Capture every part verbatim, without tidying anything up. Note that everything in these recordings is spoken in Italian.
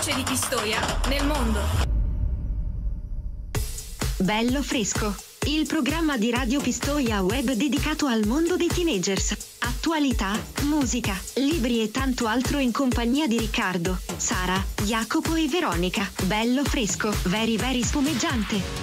voce di Pistoia nel mondo. Bello Fresco, il programma di Radio Pistoia web dedicato al mondo dei teenagers. Attualità, musica, libri e tanto altro in compagnia di Riccardo, Sara, Jacopo e Veronica. Bello Fresco, very very spumeggiante.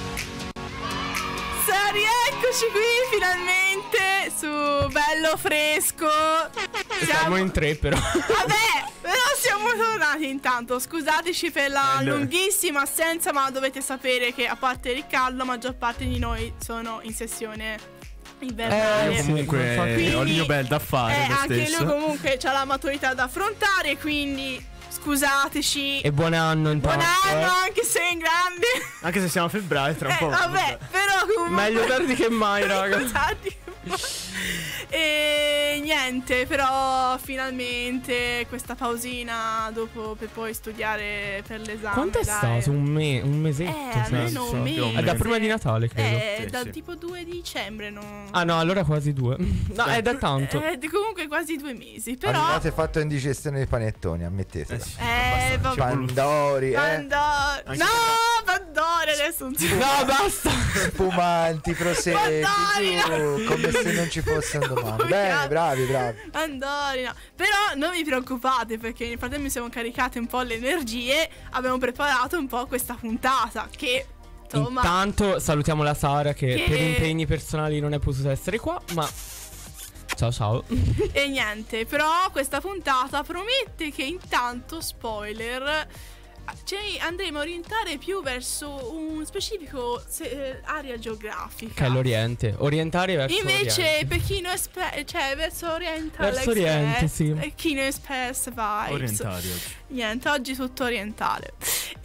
Rieccoci qui finalmente su Bello Fresco. Siamo, siamo in tre però. Vabbè, però siamo tornati intanto. Scusateci per la Bello. lunghissima assenza, ma dovete sapere che a parte Riccardo, la maggior parte di noi sono in sessione invernale. Eh, comunque quindi, ho il mio bel da fare. eh, lo anche stesso. lui comunque ha la maturità da affrontare, quindi scusateci. E buon anno intanto. Buon anno, eh. anche se in grande. Anche se siamo a febbraio tra un eh, po'. Vabbè, però comunque meglio tardi che mai, raga. Meglio tardi che mai. E niente, però finalmente questa pausina dopo per poi studiare per l'esame. Quanto è dai. stato? Un, me- un mesetto? Eh, almeno un mese. È da prima di Natale, credo. Eh, Sì, dal sì. tipo due dicembre non... Ah no, allora quasi due. No, è da tanto. Eh, di- comunque quasi due mesi. Però Avete fatto indigestione dei panettoni, ammettetelo. Eh sì, Eh, abbastanza. vabbè. Ci è voluto. Pandori, eh? Pandori. Anche- No, Pandori adesso non si può. No, basta. Spumanti, prosecchi, Pandori, giù, come se non ci fosse un domani. Come Bene, cazzo. bravi, bravi. Pandori, no. Però non vi preoccupate, perché nel frattempo siamo caricate un po' le energie. Abbiamo preparato un po' questa puntata che insomma Intanto salutiamo la Sara che, Che- per impegni personali non è potuta essere qua, ma ciao ciao. E niente, però questa puntata promette che intanto, spoiler, ci andremo a orientare più verso un specifico se- eh, area geografica. Che è l'Oriente. Orientare verso Invece Oriente. Pechino Express, cioè verso Oriental Verso Express, Oriente, sì. Pechino Express vibes. Orientali oggi. Niente, oggi tutto orientale.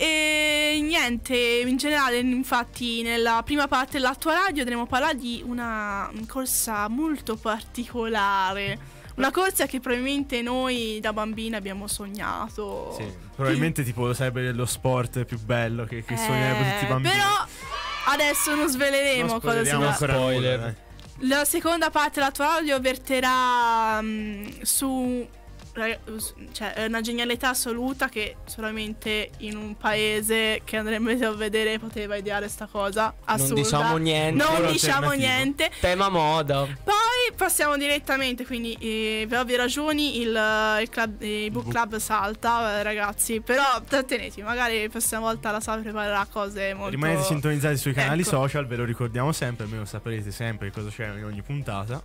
E niente, in generale, infatti, nella prima parte della tua radio andremo a parlare di una corsa molto particolare. Una corsa che probabilmente noi da bambini abbiamo sognato. Sì, probabilmente tipo sarebbe lo sport più bello che, che Eh, sognerebbero tutti i bambini. Però adesso non sveleremo Non cosa si spoileriamo va. ancora Spoiler. nulla, dai. La seconda parte della tua radio verterà mm, su cioè è una genialità assoluta che solamente in un paese che andremo a vedere poteva ideare sta cosa assurda. Non diciamo niente. Non Puro diciamo alternativo. niente. Tema moda. Poi passiamo direttamente, quindi eh, per ovvie ragioni il, il, club, il book club salta, eh, ragazzi. Però trattenetevi, magari la prossima volta la Sala preparerà cose molto... Rimanete sintonizzati sui canali Ecco. social, ve lo ricordiamo sempre, almeno saprete sempre cosa c'è in ogni puntata.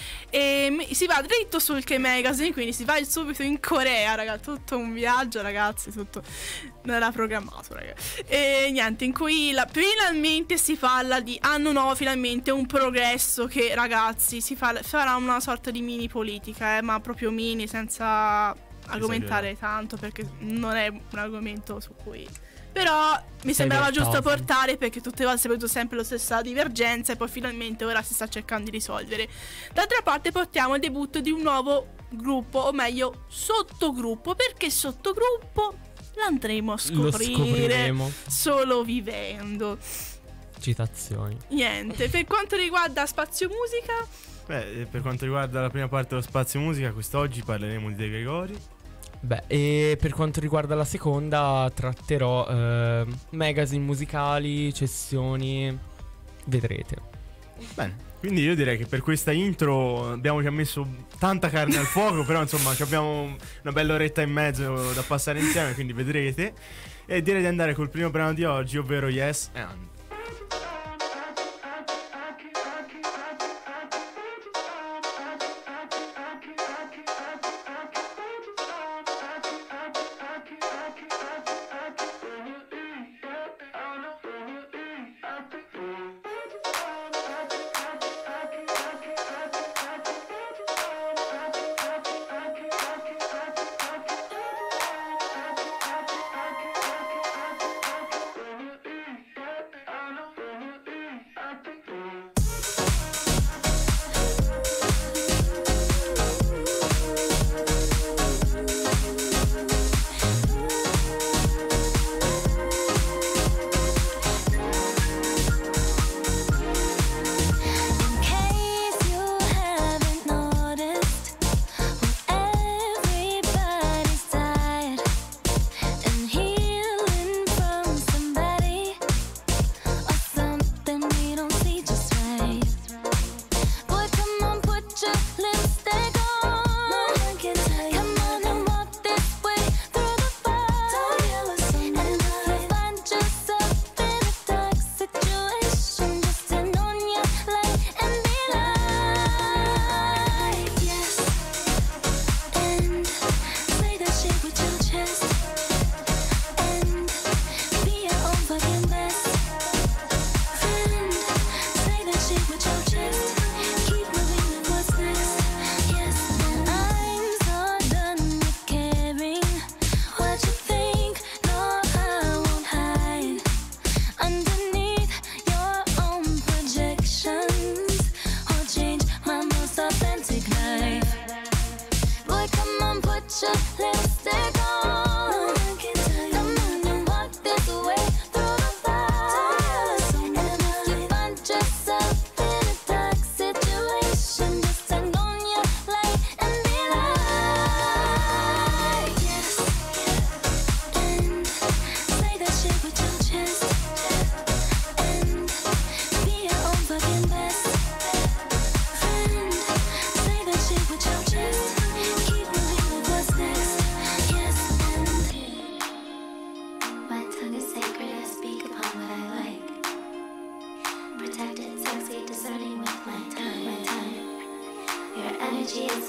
E mi- si va dritto sul K-Magazine, quindi si va subito in Corea, ragazzi. Tutto un viaggio, ragazzi, tutto non era programmato, ragazzi. E niente, in cui la- finalmente si parla di anno nuovo, finalmente un progresso che, ragazzi, si fa- farà una sorta di mini politica, eh, ma proprio mini, senza argomentare tanto, perché non è un argomento su cui... Però mi sembrava versata. giusto portare, perché tutte le volte si è avuto sempre la stessa divergenza e poi finalmente ora si sta cercando di risolvere. D'altra parte portiamo il debutto di un nuovo gruppo, o meglio sottogruppo, perché sottogruppo l'andremo a Lo scoprire scopriremo. solo vivendo. Citazioni. Niente, per quanto riguarda Spazio Musica, Beh, per quanto riguarda la prima parte dello spazio musica, quest'oggi parleremo di De Gregori. Beh, e per quanto riguarda la seconda tratterò eh, magazine musicali, cessioni, vedrete. Bene, quindi io direi che per questa intro abbiamo già messo tanta carne al fuoco, però insomma ci abbiamo una bella oretta e mezzo da passare insieme, quindi vedrete. E direi di andare col primo brano di oggi, ovvero Yes and.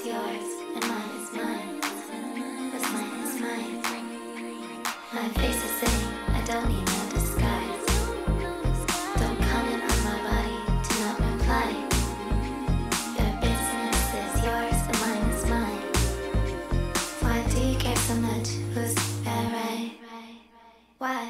is yours and mine is mine. What's mine is mine. My face is saying I don't need no disguise. Don't comment on my body, do not reply. Your business is yours and mine is mine. Why do you care so much? Who's that right? Why?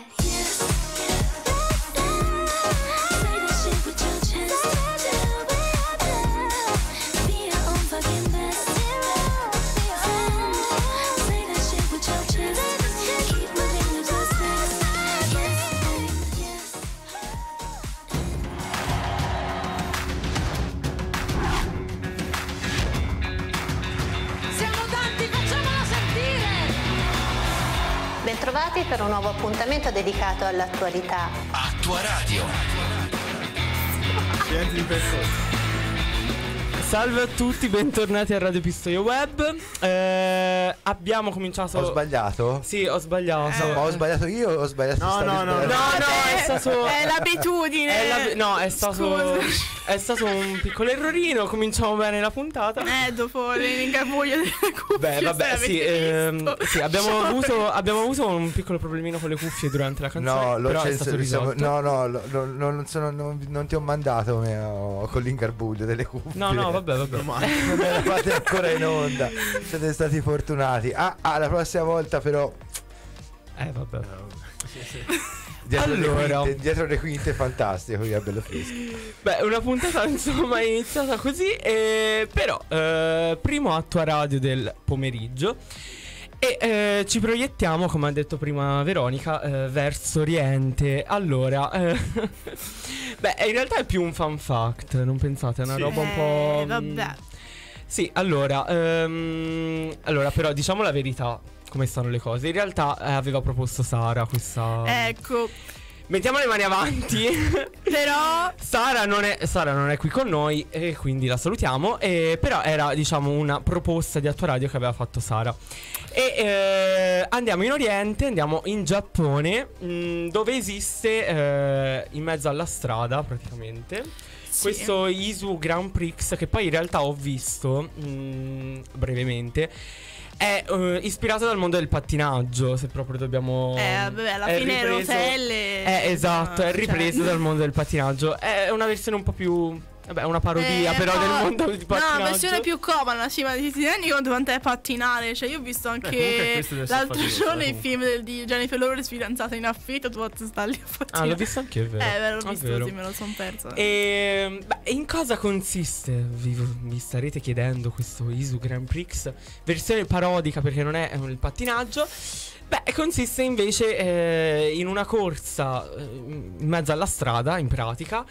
Bentrovati per un nuovo appuntamento dedicato all'attualità. Attua Radio. Niente di percorso. Salve a tutti, bentornati a Radio Pistoia Web. Eh, abbiamo cominciato. Ho sbagliato? Sì, ho sbagliato. No, ho sbagliato io o ho sbagliato? No, stavi no, no, sbagliando? No, no, è stato. È l'abitudine. È l'ab- no, è stato. Scusa. È stato un piccolo errorino. Cominciamo bene la puntata. Eh, dopo l'ingabuglio delle cuffie. Beh, vabbè, se sì, l'avete ehm, visto. sì, abbiamo Cioè, avuto, abbiamo avuto un piccolo problemino con le cuffie durante la canzone. No, lo però è censo- stato siamo- risolto. no, no, lo- lo- lo- non, sono- non- non ti ho mandato me- oh, con l'ingarbuglio delle cuffie. No, no, vabbè, vabbè. Non me la fate ancora in onda. Siete stati fortunati. Ah, ah, la prossima volta però Eh, vabbè. dietro, Allora. le, quinte, dietro le quinte è fantastico, che è bello fresco. Beh, una puntata insomma è iniziata così, eh, però eh, primo Attua Radio del pomeriggio e eh, ci proiettiamo, come ha detto prima Veronica, eh, verso Oriente. Allora, eh, beh, in realtà è più un fun fact, non pensate? È una Sì. roba un po'... Eh, vabbè. Sì, allora, ehm, allora però diciamo la verità, come stanno le cose. In realtà eh, aveva proposto Sara questa... Ecco, Mettiamo le mani avanti. però Sara non, è, Sara non è qui con noi e quindi la salutiamo, eh, però era diciamo una proposta di Attua Radio che aveva fatto Sara. E eh, andiamo in Oriente, andiamo in Giappone, mh, dove esiste eh, in mezzo alla strada praticamente sì. questo Isu Grand Prix, che poi in realtà ho visto mh, brevemente. È uh, ispirato dal mondo del pattinaggio, se proprio dobbiamo... Eh, vabbè, alla è fine ripreso- rotelle. Eh, esatto, è cioè- ripreso dal mondo del pattinaggio. È una versione un po' più... Vabbè, una parodia Eh, però no, del mondo del pattinaggio. No, versione più comoda, sì, ma ti, ti rendi conto quanto è pattinare? Cioè, io ho visto Beh, comunque anche questo deve essere l'altro faticoso, giorno eh, il film del, di Jennifer Lawrence, fidanzata in affitto, tu sta lì a pattinare. Ah, l'ho visto anche io, è vero. Eh, beh, l'ho Ah, visto vero. così, me lo son perso. E beh, in cosa consiste? Vi, vi starete chiedendo questo Isu Grand Prix? Versione parodica perché non è eh, il pattinaggio. Beh, consiste invece eh, in una corsa eh, in mezzo alla strada, in pratica.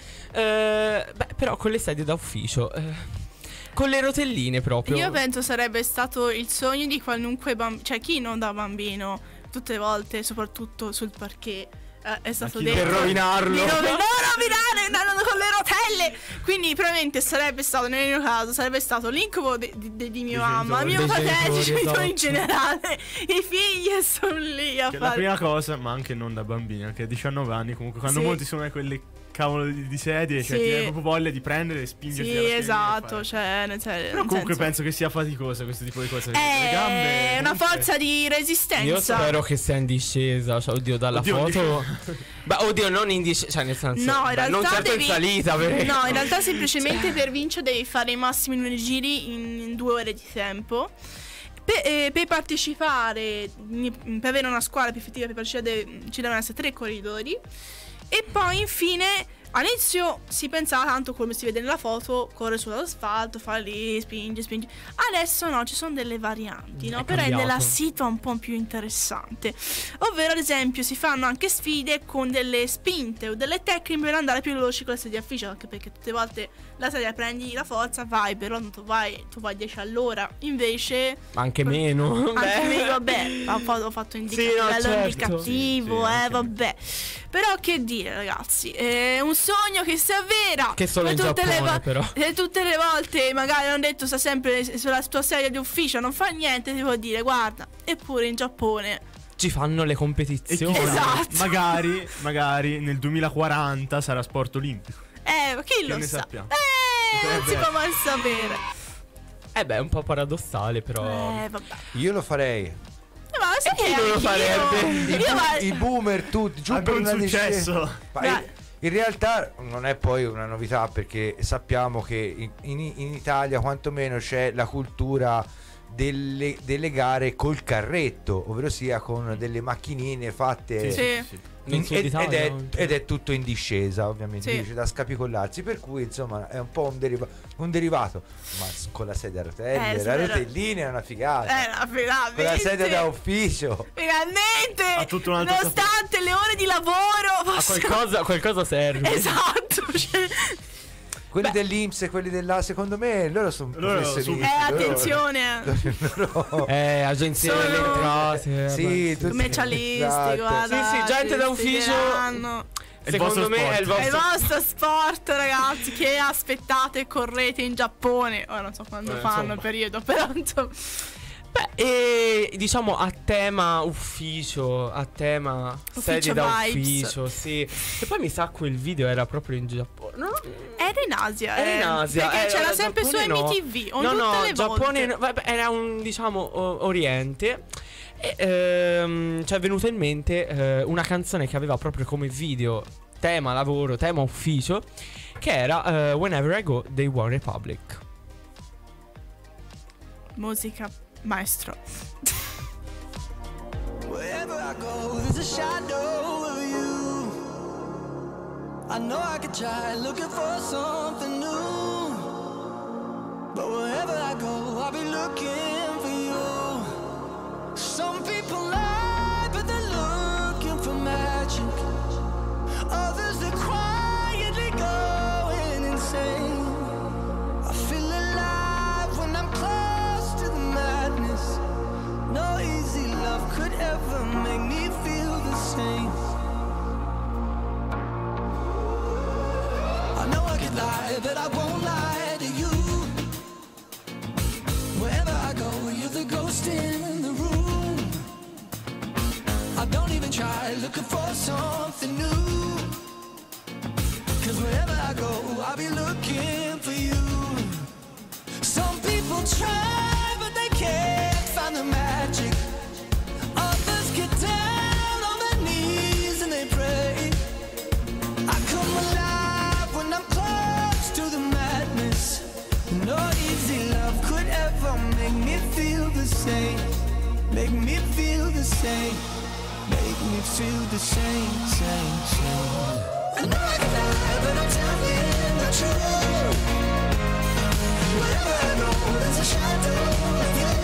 eh, Beh, però con le sedie da ufficio. eh, Con le rotelline proprio. Io penso sarebbe stato il sogno di qualunque bambino, cioè chi non da bambino, tutte le volte, soprattutto sul parquet. Eh, è stato chi detto Per rovinarlo. di non, non rovinare andando con le rotelle. Quindi probabilmente sarebbe stato, nel mio caso, sarebbe stato l'incubo di, di, di, di mia Dei mamma, genitori. mio Dei fratello, i genitori, genitori in esatto. generale. I figli sono lì a Che è la fare. prima cosa, ma anche non da bambini, anche a diciannove anni, comunque quando Sì. monti su una di quelle cavolo di, di sedie, cioè Sì. ti hai proprio voglia di prendere e spingerti Sì, alla fine e esatto, fare. cioè nel, sen- Però nel comunque senso, penso che sia faticosa questo tipo di cose, perché le è gambe una comunque- forza di resistenza. Io spero che sia in discesa. Cioè, oddio, dalla Oddio, in foto. Beh, oddio, non in discesa. Cioè, nel senso. No, in beh, realtà non certo devi... in salita. Perché... No, in realtà semplicemente per vincere devi fare i massimi numeri di giri in, in due ore di tempo. Per, eh, per partecipare, mm, per avere una squadra più effettiva per partecipare, deve- ci devono essere tre corridori. E poi infine all'inizio si pensava tanto come si vede nella foto, corre sull'asfalto, fa lì, spinge, spinge. Adesso no, ci sono delle varianti, no? È Per cambiato. rendere la situa un po' più interessante. Ovvero, ad esempio, si fanno anche sfide con delle spinte o delle tecniche per andare più veloci con la sedia a ufficio, anche perché tutte le volte la sedia prendi la forza, vai, però non tu vai, tu vai dieci all'ora. Invece Anche meno. anche Beh. meglio, vabbè, ho fatto, ho fatto indica- Sì, no, livello certo. indicativo, Sì, sì, eh, anche vabbè. Però che dire, ragazzi, è un sogno che si avvera. Che solo E in tutte le Giappone, vo- però. E tutte le volte magari hanno detto sta sempre sulla tua sedia di ufficio, non fa niente, ti può dire, guarda, eppure in Giappone Ci fanno le E competizioni. chissà, Esatto. magari, magari nel duemilaquaranta sarà sport olimpico. Eh, ma chi Che lo ne sa? sappiamo? Eh, non si Potrebbe può mai sapere. Eh beh, è un po' paradossale, però. Eh, vabbè. Io lo farei. Eh, ma sai chi che non lo anch'io- farebbe? I, Io, ma- I boomer tutti giù Abbia per un una successo. discesa. Ma Dai. in, in realtà non è poi una novità, perché sappiamo che in, in- in Italia quantomeno c'è la cultura delle, delle gare col carretto, ovvero sia con delle macchinine fatte Sì. In in- Sud ed, Italia, ed è, no? ed è tutto in discesa, ovviamente, Sì. dice, da scapicollarsi, per cui insomma è un po' un, deriva- un derivato, ma s- con la sedia a rotelle, Eh, la spero- rotellina è una figata, Eh, la finalmente. con la sedia da ufficio. Finalmente. Ha tutto un altro Nonostante le ore di lavoro. A posso- qualcosa, qualcosa serve. Esatto. cioè- Quelli dell'I N P S e quelli dell'A, secondo me loro sono Loro professionisti. subito. Eh, loro- attenzione. loro- Eh, agenzie Sono- delle entrate. Sì, tutti- Commercialisti, esatto. guarda. Sì, sì, gente da ti ufficio. spiegheranno. il Secondo vostro me sport. è il È il vostro. vostro sport, ragazzi. Che aspettate e correte in Giappone. Ora non so quando Eh, fanno insomma. il periodo, però insomma. Beh, e diciamo a tema ufficio, a tema sedie da vibes. ufficio, sì. E poi mi sa quel video era proprio in Giappone. No? Era in Asia. Era eh, in Asia. Perché eh, c'era era sempre su Giappone, no. M T V. O No, tutte no, le Giappone volte. no, vabbè, era un diciamo o- Oriente. E ehm, ci è venuta in mente eh, una canzone che aveva proprio come video tema lavoro, tema ufficio, che era eh, Whenever I Go dei One Republic. Musica maestro. Wherever I go, there's a shadow of you. I know I could try looking for something new, but wherever I go, I'll be looking for you. Some people lie, but they're looking for magic. Others, they're quietly going insane. I feel alive when I'm close to the madness. No easy love could ever make me feel the same. I know I could lie, but I won't lie to you. Wherever I go, you're the ghost in the room. I don't even try looking for something new, 'cause wherever I go, I'll be looking for you. Some people try, but they can't find the magic. Others get down on their knees and they pray. I come alive when I'm close to the madness. No easy love could ever make me feel the same. Make me feel the same. Make me feel the same, same, same. I know I can lie, but I'm telling the truth. Wherever I go, there's a shadow of you.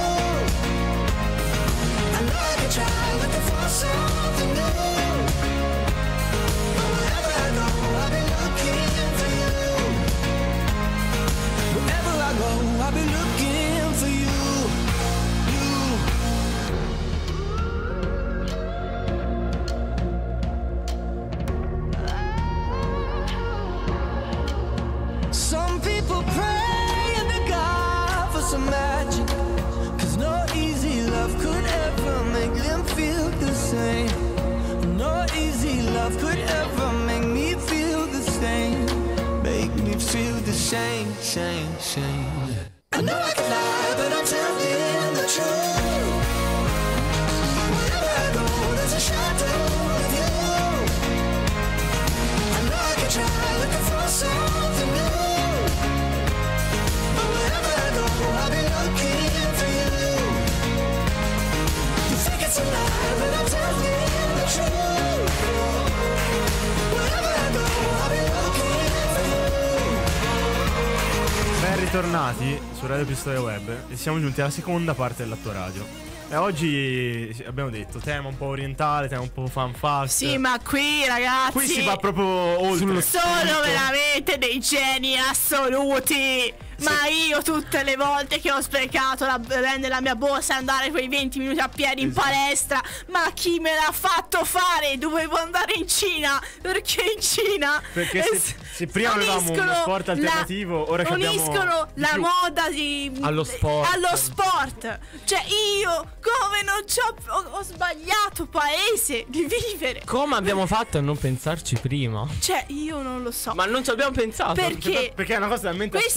I know I can try looking for something new, but wherever I go, I'll be looking for you. Wherever I go, I'll be looking for you. You. Some people pray and to God for some magic, 'cause no easy love could ever make them feel the same. No easy love could ever make me feel the same. Make me feel the same, same, same. I know I can lie, but I'm telling the truth. Wherever I go, there's a shadow of you. I know I can try looking for something new, but wherever I go, I'll be looking for you. You think it's a lie, but I'm telling the truth. Wherever I go, I'll be looking for you. Ben ritornati su Radio Pistoia Web e siamo giunti alla seconda parte dell'Attoradio. E oggi sì, abbiamo detto tema un po' orientale, tema un po' fan fact. Sì, ma qui, ragazzi. Qui si va proprio oltre. Sono veramente dei geni assoluti. Ma io tutte le volte che ho sprecato la, prendere la mia borsa e andare quei venti minuti a piedi in palestra, ma chi me l'ha fatto fare? Dovevo andare in Cina. Perché in Cina? Perché eh, se, se prima avevamo uno uniscono sport la- alternativo, ora che abbiamo uniscono di la più. moda di Allo sport. allo sport. Cioè io come non ci ho, ho, ho sbagliato paese di vivere. Come abbiamo fatto a non pensarci prima? Cioè io non lo so. Ma non ci abbiamo pensato. Perché Perché è una cosa talmente questo assurda.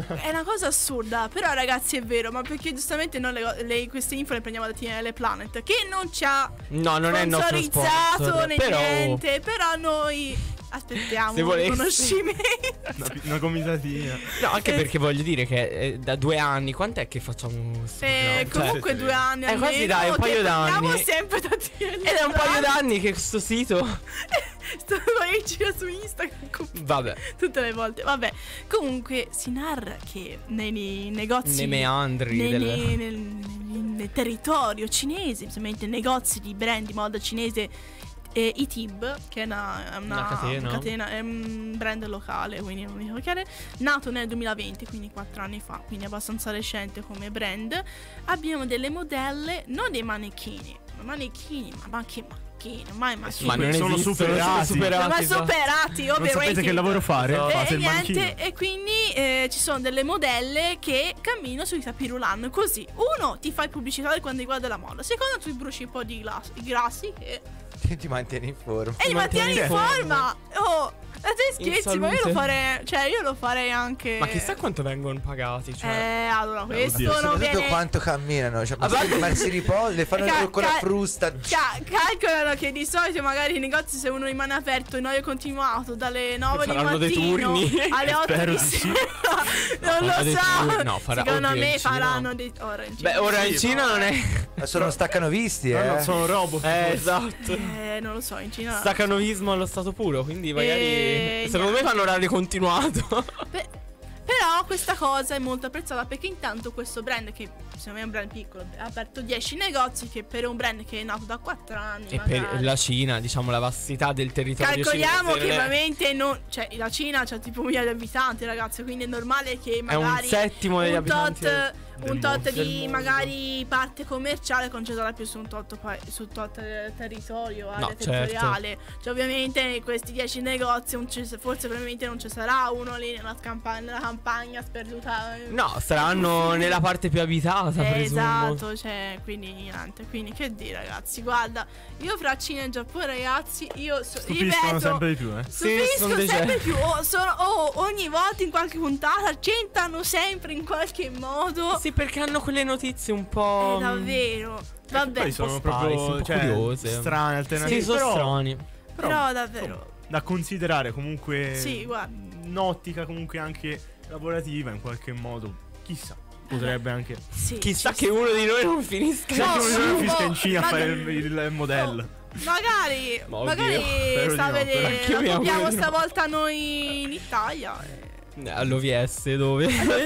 è una cosa assurda. Però ragazzi è vero, ma perché giustamente noi le, le- queste info le prendiamo da T N L Planet, che non ci ha No, non è il nostro sponsorizzato sponsor, né però- niente. Però noi aspettiamo Se un volessi. riconoscimento. Una, una comitatina. No, anche perché voglio dire che eh, da due anni, quant'è che facciamo questo Eh, programma? comunque sì, sì. due anni Eh, quasi almeno, dai, un che paio prendiamo d'anni. sempre da T N L Ed è un paio Planet. d'anni che questo sito. Sto poi gira su Instagram con- Vabbè, tutte le volte. Vabbè, comunque si narra che nei, nei negozi, nei meandri nei- del... nei- nel, nel- nel territorio cinese, specialmente negozi di brand di moda cinese, eh, I T I B, che è una, è una, Una catena. una catena, è un brand locale, quindi non mi ricordo che era, nato nel duemilaventi, quindi quattro anni fa, quindi abbastanza recente come brand. Abbiamo delle modelle, non dei manichini, ma manichini, ma, ma che manichini, mai manichini. Ma non Sono esistono, superati. sono superati. Ma esatto. superati, Non sapete overrated. che lavoro fare? No. Fate E il manichino. niente, e quindi eh, ci sono delle modelle che camminano sui tapis roulant così. Uno, ti fai pubblicità di quando riguarda la moda. Secondo, tu bruci un po' di glas- di grassi e, Ti, ti mantieni in forma. e li mantieni in mantieni in forma. Oh, a te In scherzi, ma io lo salute. farei. Cioè, io lo farei anche. Ma chissà quanto vengono pagati, cioè... Eh, allora, questo oddio. non Soprattutto viene. quanto camminano, cioè, ma, A parte- ma si riposano, le fanno Ca- con la ca- frusta. Ca- calcolano che di solito magari i negozi, se uno rimane aperto in orario continuato dalle nove di Faranno dei mattino turni. alle otto Spero di di sì. sera. Non faranno lo dei so. turni. No, farà- Secondo oddio, me in Cina- faranno dei ora in Cina. Beh, ora in Sì, Cina non è... Ma sono staccanovisti, No, eh. no, sono robot. Eh, esatto. Eh, non lo so, in Cina. Stacanovismo allo stato puro, quindi magari... Eh, secondo me niente. fanno orario continuato. Pe- però questa cosa è molto apprezzata perché intanto questo brand, che secondo me è un brand piccolo, ha aperto dieci negozi, che per un brand che è nato da quattro anni E magari. per la Cina, diciamo, la vastità del territorio Calcoliamo cinese che non è- ovviamente non, cioè la Cina c'ha tipo un milione di abitanti, ragazzi, quindi è normale che è magari un settimo degli un abitanti tot, del- un del tot mondo. Del di mondo. magari parte commerciale concentrata più su un tot, pa- su tot eh, territorio, area No, territoriale. Cioè ovviamente in questi dieci negozi un ci- forse probabilmente non ci sarà uno lì nella, campa- nella campagna sperduta. eh. No, saranno nella parte più abitata, Eh, presumo. esatto, cioè, quindi niente, quindi che dire ragazzi, guarda, io fra Cina e Giappone ragazzi, io so, Stupiscono ripeto, sempre di più, eh. Stupisco sono dei sempre geni. più. Oh, sono- oh, ogni volta in qualche puntata c'entrano sempre in qualche modo. Sì, perché hanno quelle notizie un po'... Eh, davvero. Vabbè. Poi sono un po' spicy, proprio un po' cioè, curiose. strane, alternative. Sì, sono però, strani. Però davvero. insomma, da considerare comunque Sì, guarda. un'ottica comunque anche lavorativa in qualche modo. Chissà, potrebbe anche Sì, Chissà ci che uno di noi non finisca. chissà No, che uno sì, non finisca in oh, Cina a ma- fare il, il- il modello. Magari, Ma oddio, magari spero sta a di no, vedere. anche io mi La auguro proviamo di no. stavolta noi in Italia. eh. All'O V S dove?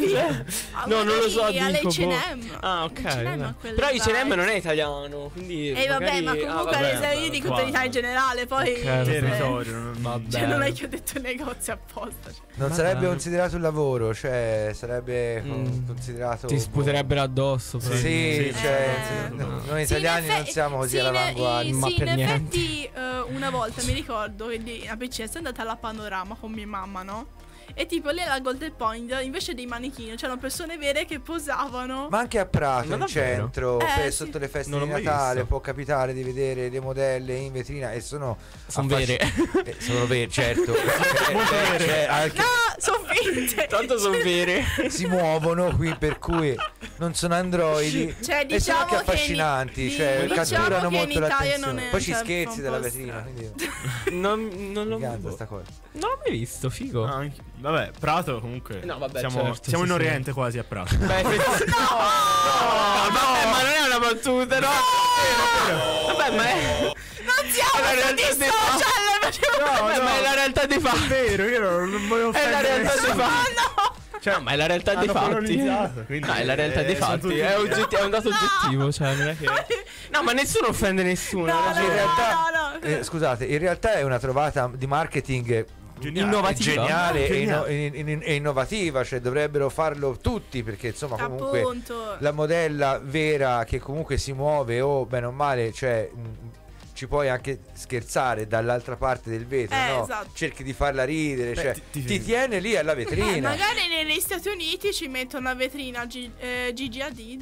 Ah, No, non lo so, magari alle dico, H and boh. M. Ah, ok. H and M vabbè. ha quelle Però H and M vibes. non è italiano, quindi E vabbè, magari- ma ah, comunque vabbè, le serie io dico qua- italiana in generale, poi Ok, eh, Territorio. non- Vabbè. cioè, non è che ho detto negozio apposta. Cioè. Non Vabbè. sarebbe considerato un lavoro, cioè sarebbe con- Mm. considerato. Ti sputerebbero addosso. Sì, probabilmente. sì, cioè, Eh, sì, no. no- noi Sì, in italiani non effe- siamo così sì, in- all'avanguardia. in- Ma Sì, per in niente. effetti eh, una volta mi ricordo che di- a Vicenza è andata alla Panorama con mia mamma, no? E tipo lì alla Golden Point invece dei manichini c'erano persone vere che posavano. Ma anche a Prato, Ma in davvero? centro, Eh, per- sì. sotto le feste Non l'ho di mai Natale, visto. può capitare di vedere le modelle in vetrina e sono Sono affasc- vere. eh, sono vere, certo. Eh, cioè, anche- No, sono finte. Tanto sono vere. si muovono qui, per cui non sono androidi. Cioè, e sono diciamo anche che in- affascinanti, di- cioè diciamo catturano che in molto Italia l'attenzione. non è- Poi ci cioè, scherzi fa un dalla po' vetrina, strano. quindi Non, non l'ho mi encanta boh. sta cosa. Non l'ho mai visto, figo. No, anche- vabbè, Prato comunque. No, vabbè, siamo certo, siamo sì, in sì. Oriente quasi a Prato. Beh, effettivamente- no, no, vabbè, ma non è una battuta, no. Vabbè, ma è Non siamo È la realtà tutti dei social, facciamo- vabbè, ma è la realtà dei fatti. Vero, io non, non volevo È la offendere realtà dei nessuno. fatti. Cioè, No, ma è la realtà dei hanno fatti. colonizzato, quindi, No, è la realtà eh, dei sono fatti. tutti- È, oggetti- è un dato No. oggettivo, cioè non è che no, ma nessuno offende nessuno. No, ha no, ragione. in realtà- no, no. Eh, scusate, in realtà è una trovata di marketing Geniale. Innovativa. geniale e, inno- Geniale. in- in- e innovativa, cioè dovrebbero farlo tutti, perché insomma comunque Appunto. la modella vera che comunque si muove o bene o male, cioè mh, ci puoi anche scherzare dall'altra parte del vetro, Eh, no? esatto. Cerchi di farla ridere, Beh, cioè ti- ti, ti- tiene lì alla Eh, vetrina. magari negli Stati Uniti ci mettono la vetrina G- eh, Gigi Hadid.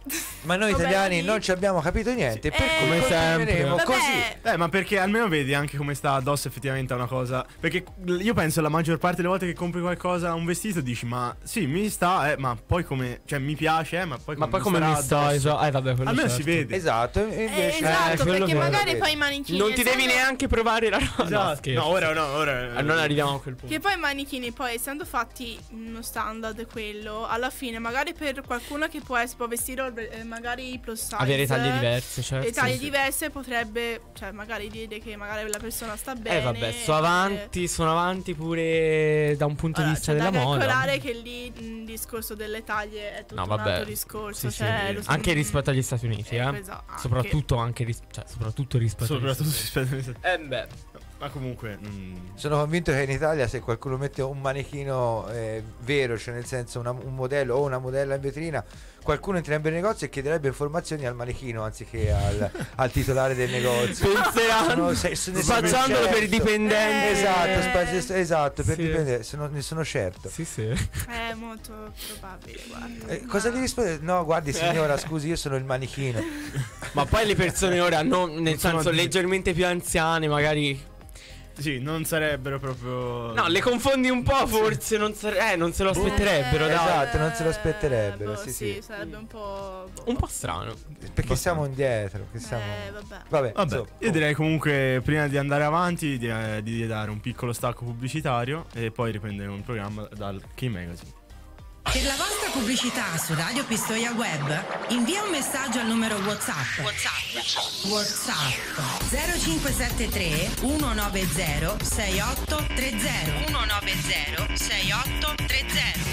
Ma noi Vabbè, italiani lì- non ci abbiamo capito niente, per Eh, cui Come continueremo sempre. Vabbè, così. Eh, ma perché almeno vedi anche come sta addosso effettivamente a una cosa. Perché io penso la maggior parte delle volte che compri qualcosa, un vestito, dici ma sì, mi sta, eh, ma poi come, cioè mi piace, eh, ma poi come Ma poi come starà mi sta? addosso? esatto. Eh vabbè, quello Almeno certo. si vede. Esatto, e Eh, invece esatto, quello perché che- magari poi i manichini Non ti devi essendo- neanche provare la roba. Esatto. No, scherzo. No, ora no, ora Ah, non arriviamo a quel punto. Che poi i manichini, poi essendo fatti uno standard quello, alla fine magari per qualcuno che può, es- può vestire eh, magari plus size, Avere taglie diverse, certo. le taglie Sì. diverse potrebbe, cioè magari dire che magari la persona sta bene. Eh vabbè, sono avanti, sono avanti pure da un punto Allora, di vista c'è da della moda. calcolare che lì il discorso delle taglie è tutto No, un vabbè. altro discorso. Sì, cioè, sì. lo- Anche rispetto agli Stati Uniti, eh. Eh, esatto, anche. Soprattutto anche ris- cioè, soprattutto rispetto soprattutto agli Stati rispetto Uniti. Eh beh. Ma comunque mm, sono convinto che in Italia se qualcuno mette un manichino eh, vero, cioè nel senso una- un modello o una modella in vetrina, qualcuno entrerebbe nel negozio e chiederebbe informazioni al manichino anziché al, al titolare del negozio. Penseranno Sono- se- se ne sono spacciandolo per certo. dipendenti. Eh, Esatto, spa- esatto, per Sì. dipendenti, sono- ne sono certo. Sì, sì. È molto probabile, guarda. Eh, cosa Ma- gli risponde? No, guardi signora, scusi, io sono il manichino. Ma poi le persone ora, non, nel sono senso di- leggermente più anziane, magari. sì, non sarebbero proprio. No, le confondi un po', forse. Non, sare- eh, non se lo aspetterebbero, Eh, dai. Esatto, non se lo aspetterebbero, boh, sì, sì, sì. sarebbe un po'. boh. Un po' strano. Perché siamo indietro, che siamo... Eh, vabbè. Vabbè, Vabbè, insomma, io direi comunque prima di andare avanti di, eh, di dare un piccolo stacco pubblicitario e poi riprenderemo il programma dal Key Magazine. Per la vostra pubblicità su Radio Pistoia Web, invia un messaggio al numero WhatsApp. WhatsApp. WhatsApp zero cinque sette tre uno nove zero sei otto tre zero uno nove zero sei otto tre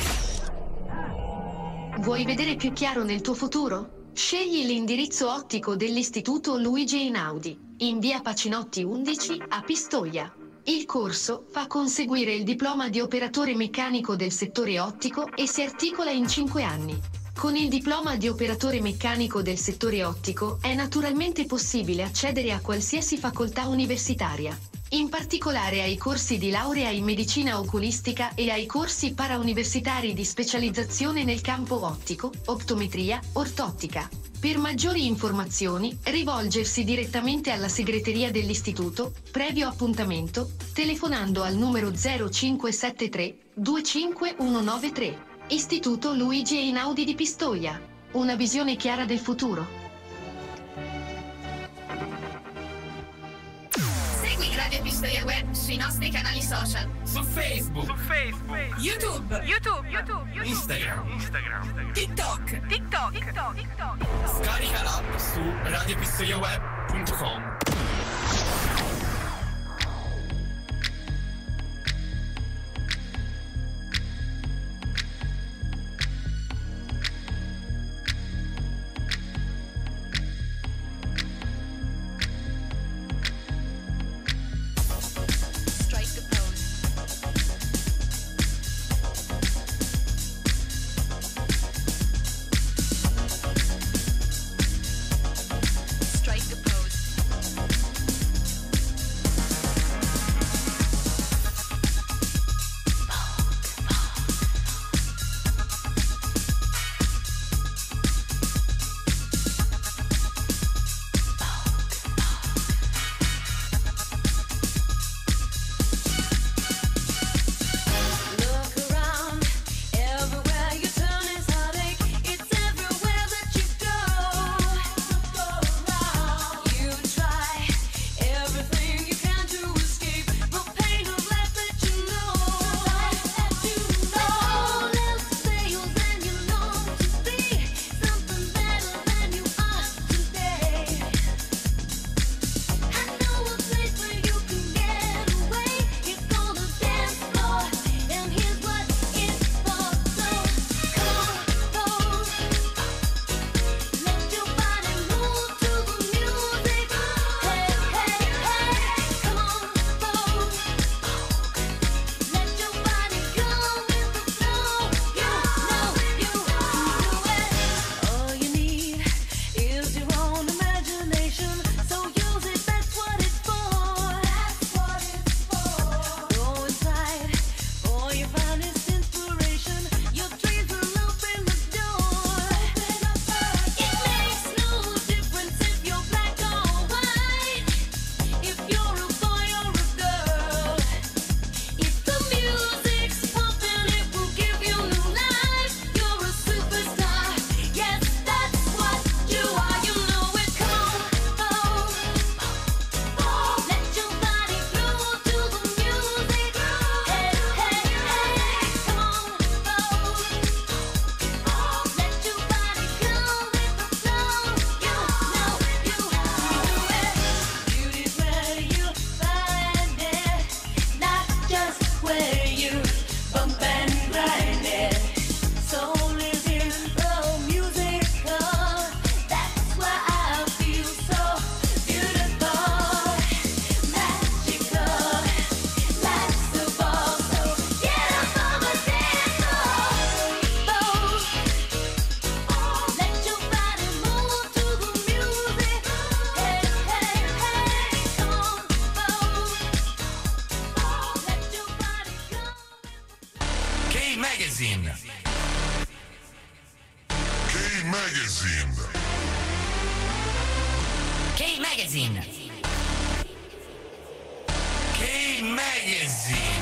zero. Vuoi vedere più chiaro nel tuo futuro? Scegli l'indirizzo ottico dell'Istituto Luigi Einaudi, in via Pacinotti undici a Pistoia. Il corso fa conseguire il diploma di operatore meccanico del settore ottico e si articola in cinque anni. Con il diploma di operatore meccanico del settore ottico è naturalmente possibile accedere a qualsiasi facoltà universitaria, in particolare ai corsi di laurea in medicina oculistica e ai corsi parauniversitari di specializzazione nel campo ottico, optometria, ortottica. Per maggiori informazioni, rivolgersi direttamente alla segreteria dell'istituto, previo appuntamento, telefonando al numero zero cinque sette tre due cinque uno nove tre. Istituto Luigi Einaudi di Pistoia. Una visione chiara del futuro. Segui Radio Pistoia Web sui nostri canali social. Su Facebook, Su Facebook, YouTube, YouTube, YouTube, YouTube, Instagram, Instagram, TikTok. TikTok, TikTok, TikTok. scarica l'app su radio pistoia web punto com. Strike the pose. Strike the pose. K-Magazine. K-Magazine.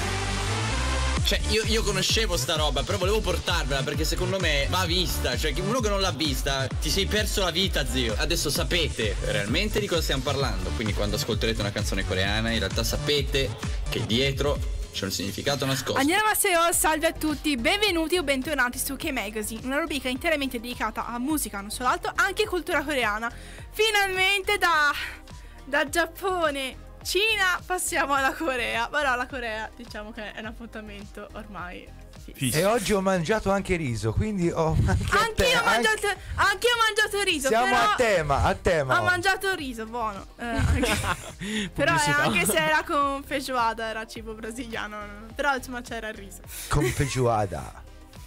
Cioè, io, io conoscevo sta roba, però volevo portarvela perché secondo me va vista. Cioè, uno che non l'ha vista, ti sei perso la vita, zio. Adesso sapete realmente di cosa stiamo parlando. Quindi quando ascolterete una canzone coreana, in realtà sapete che dietro c'è un significato nascosto. Annyeonghaseyo, salve a tutti, benvenuti o bentornati su K-Magazine, una rubrica interamente dedicata a musica, non solo altro, anche cultura coreana. Finalmente da, da Giappone, Cina, passiamo alla Corea. Però la Corea, diciamo che è un appuntamento ormai fisso. E oggi ho mangiato anche riso, quindi ho anche a Anche te- io ho mangiato, anche- anche io ho mangiato riso. Siamo però a tema, a tema. Ho mangiato riso, buono. Eh, anche- però eh, Pubblicità. anche se era con feijoada, era cibo brasiliano. Però insomma c'era il riso. Con feijoada.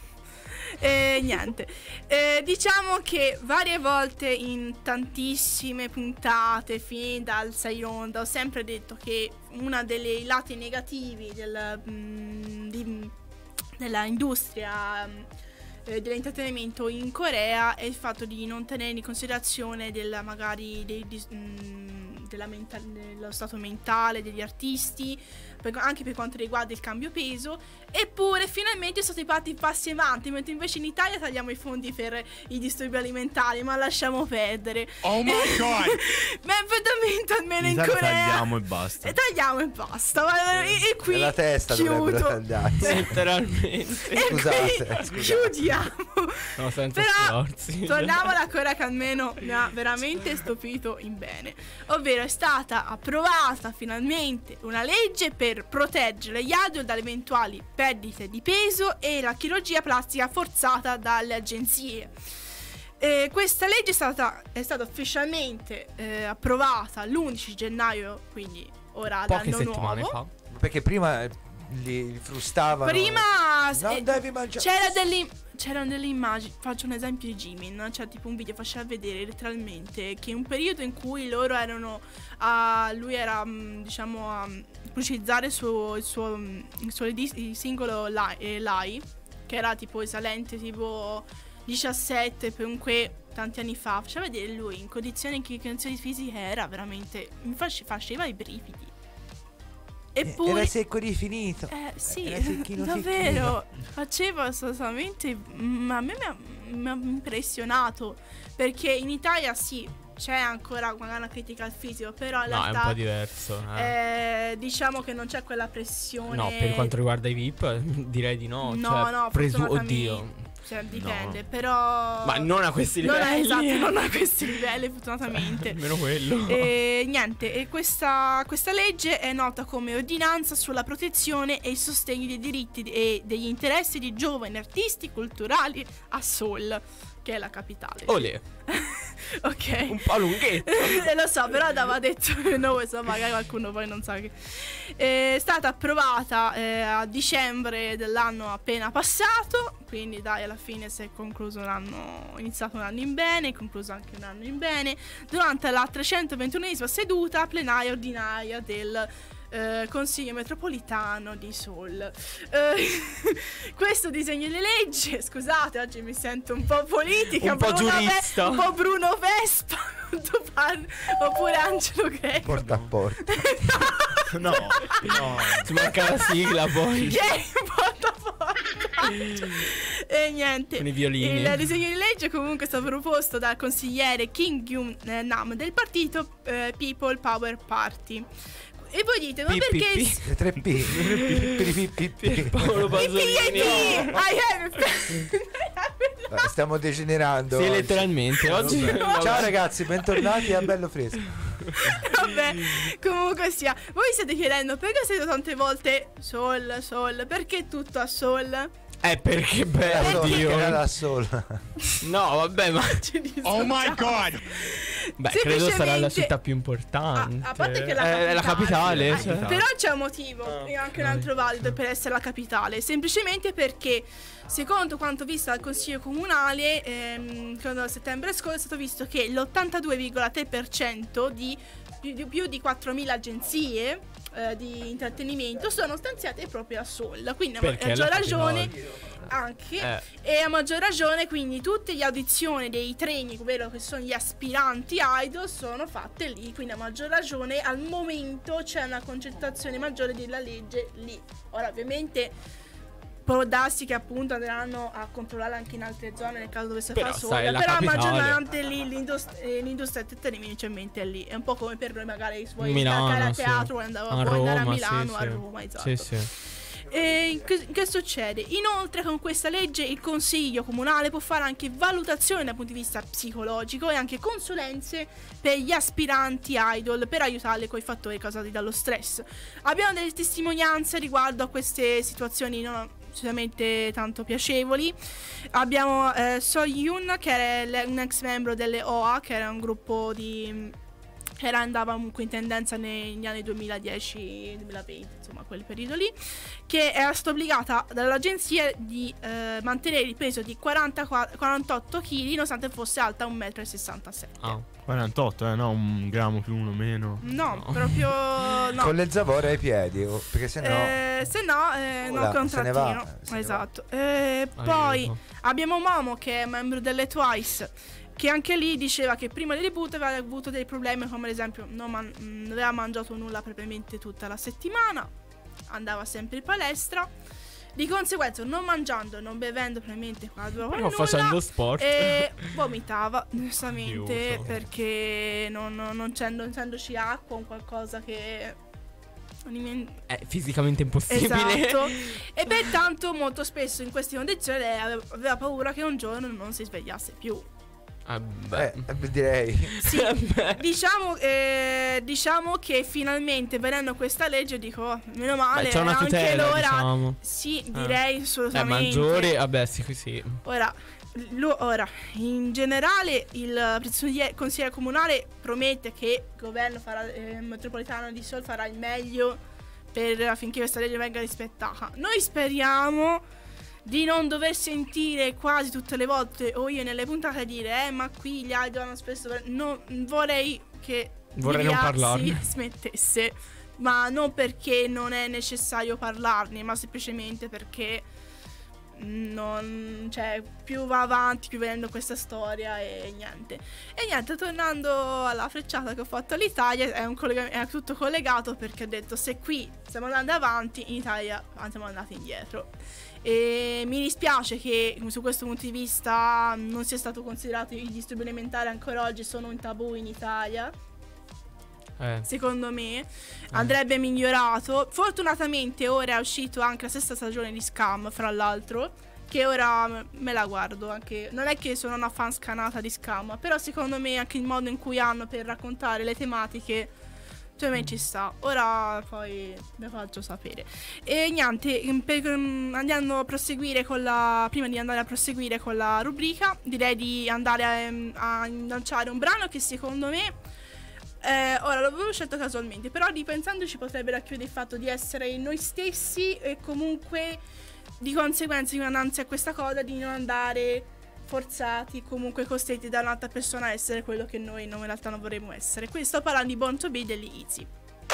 E niente, Eh, diciamo che varie volte in tantissime puntate fin dal sei onda ho sempre detto che una dei lati negativi del, mm, di- della industria mm, eh, dell'intrattenimento in Corea è il fatto di non tenere in considerazione della, magari dei, dis- mm, della mental- dello stato mentale degli artisti, per- anche per quanto riguarda il cambio peso. Eppure finalmente sono stati fatti passi avanti, mentre invece in Italia tagliamo i fondi per i disturbi alimentari, ma lasciamo perdere. Oh my god! Benvenuto almeno in, In Italia Corea. tagliamo e basta. E tagliamo e basta. Ma- E, e qui Nella testa dovrebbero chiudo. tagliarsi. Letteralmente. E Scusate, qui scusate. chiudiamo. No, senza Però sforzi. torniamo alla Corea che almeno mi ha veramente stupito in bene. Ovvero è stata approvata finalmente una legge per proteggere gli idol dalle eventuali perdite di peso e la chirurgia plastica forzata dalle agenzie. Eh, questa legge è stata, è stata ufficialmente eh, approvata l'undici gennaio, quindi ora Poche l'anno settimane nuovo. fa. Perché prima li, li frustavano. Prima Non eh, devi mangiare. c'era delle, c'erano delle immagini. Faccio un esempio di Jimin. C'è tipo un video, faceva vedere letteralmente che un periodo in cui loro erano a, lui era mh, diciamo a mh, pubblicizzare il suo, il suo, mh, il suo dis- il singolo Lai, eh, Lai, che era tipo esalente tipo diciassette, comunque tanti anni fa. Faceva vedere lui in condizioni, in che condizioni fisiche era veramente, mi face- faceva i brividi. Eppure Era secco rifinito. eh sì, Era secchino davvero, faceva assolutamente, ma a me mi ha, mi ha impressionato, perché in Italia sì, c'è ancora una critica al fisico, però in No, è un realtà po' diverso. eh. eh, diciamo che non c'è quella pressione. No, per quanto riguarda i V I P, direi di no. No, cioè, no, presu- fortunatamente, oddio. cioè, dipende, No. però Ma non a questi non livelli. è, esatto, non a questi livelli fortunatamente. Almeno quello. E niente, e questa, questa legge è nota come ordinanza sulla protezione e il sostegno dei diritti e degli interessi di giovani artisti culturali a Seoul, che è la capitale. Olè. Ok. Un po' lunghetto. Eh, lo so, però andava detto no, so, magari qualcuno poi non sa che è stata approvata eh, a dicembre dell'anno appena passato, quindi dai, alla fine si è concluso un anno, iniziato un anno in bene, concluso anche un anno in bene durante la trecentoventunesima seduta plenaria ordinaria del eh, Consiglio metropolitano di Seoul. Eh, questo disegno di legge, scusate, oggi mi sento un po' politica, Un po' Bruno giurista. Ve- un po' Bruno Vespa quanto pare, oppure Angelo Greco. Porta a porta. No, no. Ti manca la sigla poi. Che porta a porta. E niente, Con i violini. il disegno di legge comunque è stato proposto dal consigliere Kim Gyun-nam del partito eh, People Power Party. E voi dite, ma Pi, pi, perché pi. s- Le tre P. Pi, pi, pi, pi. Paolo I P Pasolini. I P I have Eh, Stiamo degenerando. Sì, oggi. letteralmente. Oggi Ciao ragazzi, bentornati a Bello Fresco. Vabbè, comunque sia, voi state chiedendo perché siete tante volte Sol, Sol, perché tutto a Sol? Eh, perché Era bello, solo- Dio. era da sola. No, vabbè, ma Oh my god! beh, credo sarà la Semplicemente- città più importante. A, a parte che è la Eh, capitale, è la capitale, eh, cioè. però c'è un motivo Ah, e anche un altro valido per essere la capitale, semplicemente perché secondo quanto visto dal Consiglio Comunale ehm, credo a settembre scorso è stato visto che l'ottantadue virgola tre per cento di più di, più di quattromila agenzie eh, di intrattenimento sono stanziate proprio a Seoul, quindi a Perché è maggior la ragione capitale. anche Eh. e a maggior ragione quindi tutte le audizioni dei treni, ovvero che sono gli aspiranti idol, sono fatte lì, quindi a maggior ragione al momento c'è una concentrazione maggiore della legge lì. Ora ovviamente può darsi che appunto andranno a controllare anche in altre zone nel caso dovesse Però, far sai, sola, la però a capitale. maggior parte lì l'indust- eh, l'industria del intrattenimento è lì. È un po' come per noi magari se vuoi Milano, staccare a sì. teatro vuoi andare, A vuoi andare a Roma, Milano sì, a sì. Roma, esatto. Sì, sì. E che, che succede? Inoltre con questa legge il consiglio comunale può fare anche valutazioni dal punto di vista psicologico e anche consulenze per gli aspiranti idol per aiutarli con i fattori causati dallo stress. Abbiamo delle testimonianze riguardo a queste situazioni non assolutamente tanto piacevoli. Abbiamo eh, So Yoon, che era un ex membro delle O A, che era un gruppo di che era, andava comunque in tendenza negli anni duemiladieci duemilaventi, insomma quel periodo lì, che era stata obbligata dall'agenzia di eh, mantenere il peso di quaranta, quarantotto chili nonostante fosse alta un metro e sessantasette. Oh. quarantotto, eh, no, un grammo più uno meno. No, no. proprio no. Con le zavorre ai piedi, oh, perché se no... Eh, se no, eh, Ora, no, se ne va, contrattino. se ne Esatto. Eh, poi Aiuto. abbiamo Momo, che è membro delle Twice, che anche lì diceva che prima del debutto aveva avuto dei problemi, come ad esempio non, man- non aveva mangiato nulla propriamente tutta la settimana, andava sempre in palestra, di conseguenza non mangiando, non bevendo probabilmente qua due ore Però facendo sport. e vomitava giustamente Aiuto. perché non, non, non essendo- essendoci acqua o qualcosa che È fisicamente impossibile. esatto. E pertanto molto spesso in queste condizioni lei aveva, aveva paura che un giorno non si svegliasse più. Ah, beh. Eh, direi. Sì, diciamo, eh, diciamo che finalmente venendo questa legge dico oh, meno male, Beh, c'è una anche tutela, l'ora. diciamo. Sì, Eh. direi Eh, assolutamente. maggiori, vabbè, sì, sì. Ora, lo- ora, in generale il consigliere consigliere comunale promette che il governo farà, eh, metropolitano di Seoul farà il meglio per affinché questa legge venga rispettata. Noi speriamo di non dover sentire quasi tutte le volte o io nelle puntate dire eh ma qui gli idol hanno spesso no, vorrei che Vorrei non Lia parlarne. si smettesse, ma non perché non è necessario parlarne, ma semplicemente perché non, cioè, più va avanti più vedendo questa storia e niente. E niente, tornando alla frecciata che ho fatto all'Italia, è, un collega- è tutto collegato perché ho detto se qui stiamo andando avanti, in Italia siamo andati indietro. E mi dispiace che su questo punto di vista non sia stato considerato i disturbi alimentari ancora oggi sono un tabù in Italia. Eh. Secondo me andrebbe migliorato. Fortunatamente ora è uscito anche la sesta stagione di Scam, fra l'altro, che ora me la guardo anche. Non è che sono una fan scanata di Scam, però secondo me anche il modo in cui hanno per raccontare le tematiche, cioè me ci sta. Ora poi vi faccio sapere. E niente, per, andiamo a proseguire con la prima di andare a proseguire con la rubrica, direi di andare a, a lanciare un brano che secondo me Eh, ora l'avevo scelto casualmente, però ripensandoci potrebbe racchiudere il fatto di essere noi stessi e comunque di conseguenza dinanzi a questa cosa di non andare forzati, comunque costretti da un'altra persona a essere quello che noi non, in realtà non vorremmo essere. Qui sto parlando di Born to Be degli Easy.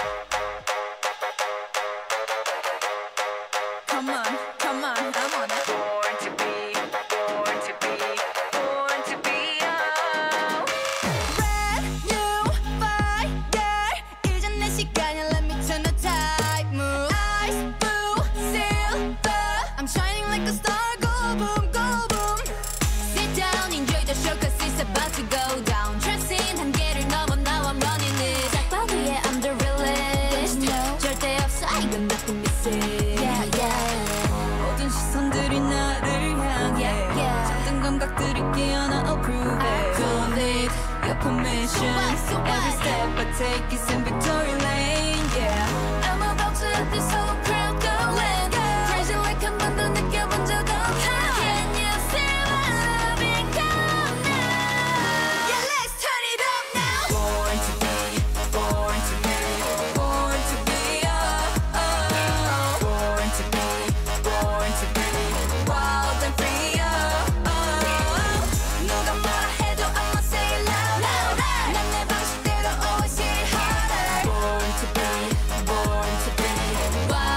Come on, come on, I'm on it. Born to be, born to be, born to be, oh. Brand new fire, 이제 내 시간이야, let me turn the tide, move. Ice blue, silver, I'm shining like a star, go boom, go boom. Sit down, enjoy the show, cause it's about to go down. Dressing 한계를 넘어, now I'm running it. 딱 봐도 yeah, I'm the realest. 절대 없어, 이건 nothing missing. Yeah, yeah. 모든 시선들이 나를 향해 잠든 감각들이 깨어나 approve it. Don't need your permission. Every step I take is in victory lane. Yeah, I'm about to let this whole crowd go in. Crazy like 한 번도 느껴본 적 없어. Can you feel my loving come now? Yeah, let's turn it up now. Born to be, born to be, born to be, oh, oh. Born to be, born to be, wild and free, oh, oh. 누가 뭐라 해도 I'ma say it loud, loud. 난 내 방식대로 always hit harder. Born to be, born to be, wild.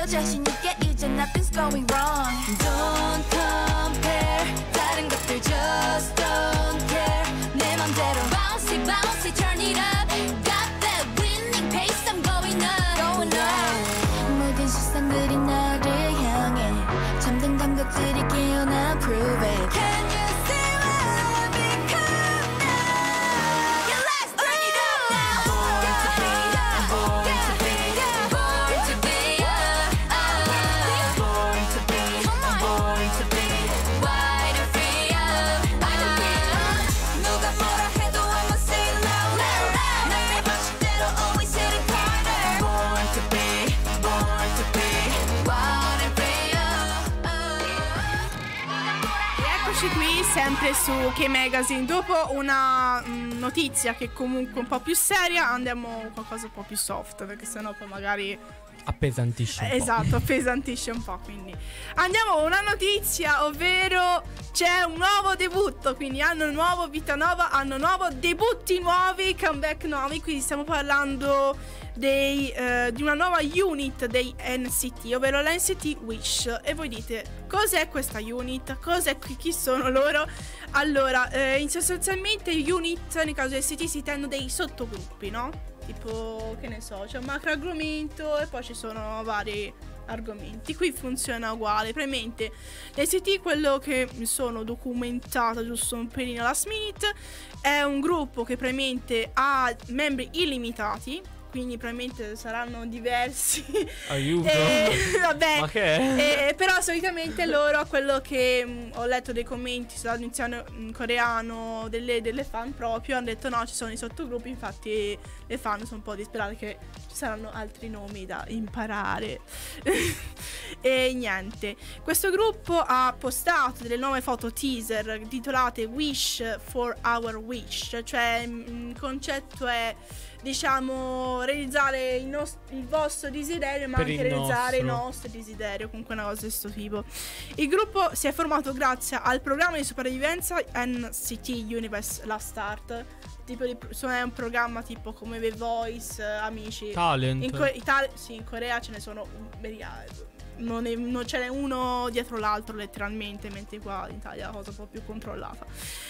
자신 있게 이제 nothing's going wrong. Don't compare 다른 것들 just don't care. 내 맘대로 bouncy bouncy turn it up. Got that winning pace I'm going up going up. 모든 시선들이 나를 향해 잠든 감각들이 깨어나 prove it. Can you see what I've become now? Yeah, let's turn it up now. Born to be, born to be, born to be, born to be, born to be wide and free. 누가 뭐라 해도 I'ma say it loud. 날 방식대로 always hit it harder. Born to be, born to be wide and free. Eccoci qui sempre su K-Magazine. Dopo una mm, notizia che comunque un po' più seria, andiamo a qualcosa un po' più soft, perché sennò poi magari Appesantisce un po'. esatto, appesantisce un po'. Quindi andiamo a una notizia, ovvero c'è un nuovo debutto. Quindi hanno nuovo, vita nuova, hanno nuovo, debutti nuovi, comeback nuovi. Quindi stiamo parlando dei, eh, di una nuova unit dei N C T, ovvero l'N C T Wish. E voi dite, cos'è questa unit? Cos'è, chi sono loro? Allora, eh, sostanzialmente unit nel caso del N C T si intendono dei sottogruppi, no? Tipo, che ne so, c'è un macro argomento e poi ci sono vari argomenti. Qui funziona uguale. Praticamente l'N C T, quello che mi sono documentata giusto un pelino last minute, è un gruppo che praticamente ha membri illimitati. Quindi probabilmente saranno diversi. Aiuto. E, vabbè. Ma che è? E, però solitamente loro, quello che mh, ho letto dei commenti sull'iniziale in coreano delle, delle fan proprio, hanno detto no, ci sono i sottogruppi. Infatti le fan sono un po' disperate che ci saranno altri nomi da imparare. E niente, questo gruppo ha postato delle nuove foto teaser titolate Wish for Our Wish. Cioè mh, il concetto è, diciamo, realizzare il, nost- il vostro desiderio, ma Per anche il realizzare il nostro. nostro desiderio, comunque una cosa di questo tipo. Il gruppo si è formato grazie al programma di sopravvivenza N C T Universe Last Start. Tipo di, è un programma tipo come The Voice, eh, Amici. Talent. In, Co- Italia, sì, in Corea ce ne sono miliardi. Non, è, non ce n'è uno dietro l'altro letteralmente, mentre qua in Italia è una cosa un po' più controllata.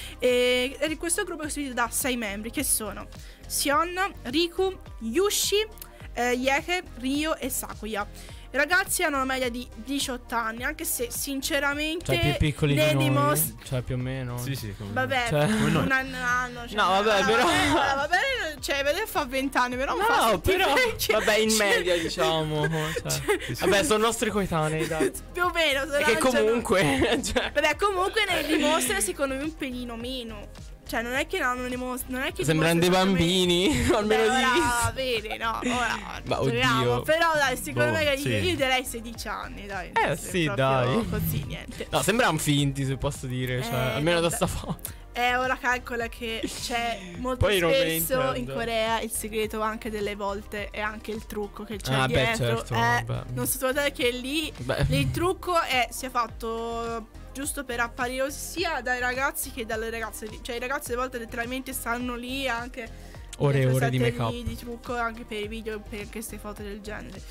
E, e questo gruppo è costituito da sei membri, che sono Sion, Riku, Yushi, eh, Yeke, Ryo e Sakuya. I ragazzi hanno una media di diciotto anni, anche se sinceramente Cioè più piccoli ne di noi. dimos- Cioè più o meno. Sì, sì, come Vabbè, Cioè- un anno, anno cioè, No, vabbè, allora, però- vabbè, vabbè, cioè, vede fa venti anni, però mi fa No, sentire- però cioè- vabbè, in cioè- media diciamo. Cioè, vabbè, sono nostri coetanei, dai. più o meno. E che comunque, cioè, Vabbè, comunque ne dimostra secondo me un pelino meno. Cioè, non è che no, non, dimos- non è che sembrano dei dimostra bambini. secondo me- Almeno Beh, di ora, vedi, no, ora Ma giochiamo. oddio. Però dai, secondo Boh, me sì. io, io direi sedici anni, dai. Eh, Se sì, proprio dai. Così, niente. No, sembrano finti, se posso dire. Cioè, Eh, almeno da vabbè. sta foto. E ora calcola che c'è molto Poi non me ne spesso in intendo. Corea il segreto anche delle volte è anche il trucco che c'è Ah, beh, dietro. certo, Eh, vabbè. non sottovalutare che lì, Beh. lì il trucco è, sia fatto giusto per apparire sia dai ragazzi che dalle ragazze. Cioè i ragazzi a volte letteralmente stanno lì anche Ore e dietro ore di sette make-up. di, di trucco anche per i video, per queste foto del genere.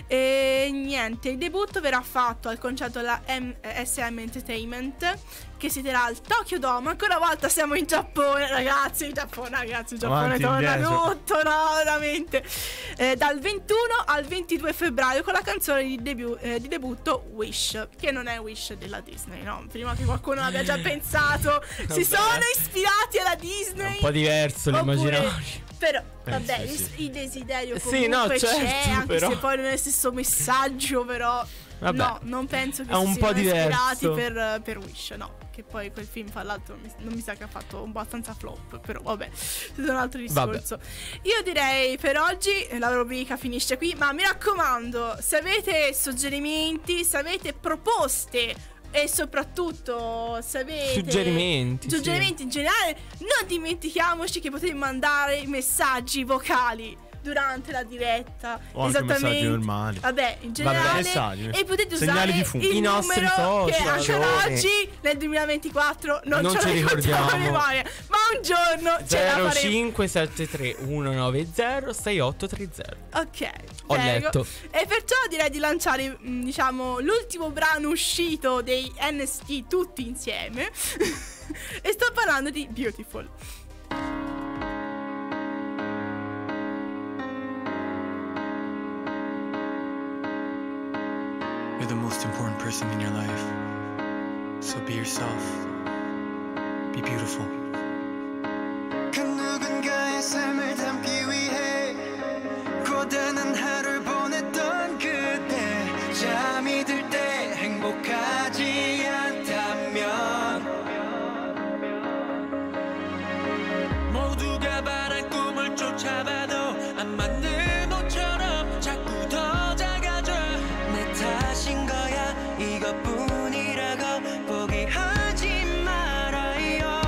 E niente, il debutto verrà fatto al concerto della M- S M Entertainment, che si terrà al Tokyo Dome. Ancora una volta siamo in Giappone, ragazzi. In Giappone, ragazzi, in Giappone Avanti, torna indietro. tutto, no, veramente. Eh, dal ventuno al ventidue febbraio con la canzone di, debu- eh, di debutto Wish, che non è Wish della Disney, no? Prima che qualcuno abbia già pensato, si Vabbè. sono ispirati alla È Disney. un po' diverso Oppure- l'immaginario. Però, Eh, vabbè, sì, il, sì. il desiderio Sì, comunque no, c'è, certo, anche però- se poi non è lo stesso messaggio, però Vabbè. no, non penso che È un si po' siano ispirati diverso. per, per Wish, no. Che poi quel film, fra l'altro, non mi, non mi sa che ha fatto abbastanza flop, però vabbè, questo è un altro discorso. Io direi per oggi la rubrica finisce qui, ma mi raccomando, se avete suggerimenti, se avete proposte e soprattutto se avete Suggerimenti, suggerimenti in generale, non dimentichiamoci che potete mandare messaggi vocali durante la diretta. O anche messaggi normali. Vabbè, in Vabbè, generale. messaggi. E potete Segnali usare di fumo. il I nostri numero che social. ancora oggi nel duemilaventiquattro non, Non ce ci lo ricordiamo a ricordiamo. memoria, ma un giorno ce la zero faremo. cinque sette tre uno nove zero sei otto tre zero. Ok, Ho prego. letto. E perciò direi di lanciare, mh, diciamo, l'ultimo brano uscito dei N S T tutti insieme. E sto parlando di Beautiful. You're the most important person in your life. So be yourself. Be beautiful. 그 누군가의 삶을 담기 위해 고단한 하루를 보냈던 그때 잠이 들 때 행복하지 않다면 모두가 바란 꿈을 쫓아봐도 안 맞는 옷처럼 자꾸 더 작아져 내 탓인 거야 이것뿐이라고 포기하지 말아요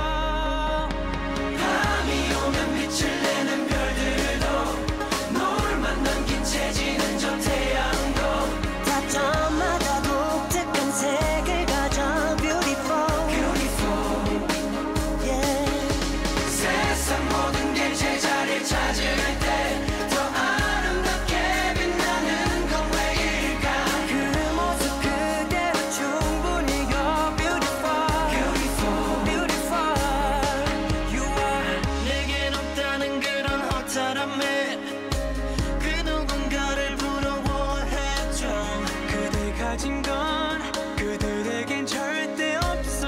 밤이 오면 빛을 내는 별들도 노을만 남긴 채지는 저 태양도 타점마다 독특한 색을 가져 Beautiful Beautiful yeah. 세상 모든 게 제자리를 찾을 때 더 아름답게 빛나는 건 왜일까 그 모습 그대로 충분히 You're beautiful Beautiful Beautiful You are 내겐 없다는 그런 허탈함에 그 누군가를 부러워했죠 그대 가진 건 그들에겐 절대 없어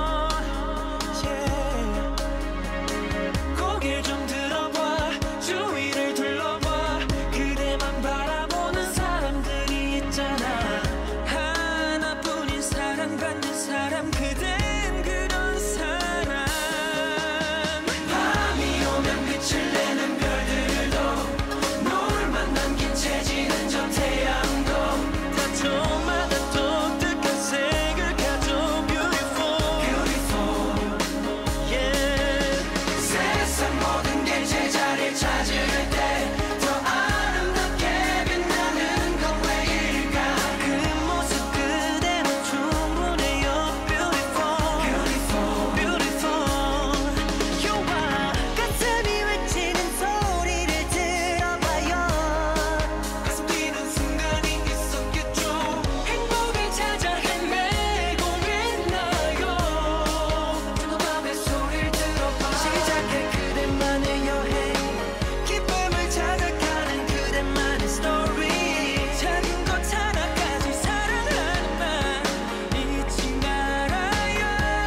yeah. 고개 좀 들어봐 주위를 둘러봐 그대만 바라보는 사람들이 있잖아 하나뿐인 사랑받는 사람 그댄 그런 사람 밤이 오면 빛을 내는 별들도 노을만 남긴 채지는 저 태양도 타점마다 독특한 색을 가져 Beautiful Beautiful yeah. 세상 모든 게 제자리를 찾을 때 더 아름답게 빛나는 건 왜일까 그 모습 그대로 충분해요 Beautiful Beautiful Beautiful You are 가슴이 외치는 소리를 들어봐요 가슴 뛰는 순간이 있었겠죠 행복을 찾아 헤매고 있나요 저 밤의 소리를 들어봐 시작해 그대만의 여행 기쁨을 찾아가는 그대만의 스토리 작은 것 하나까지 사랑하는 말 잊지 말아요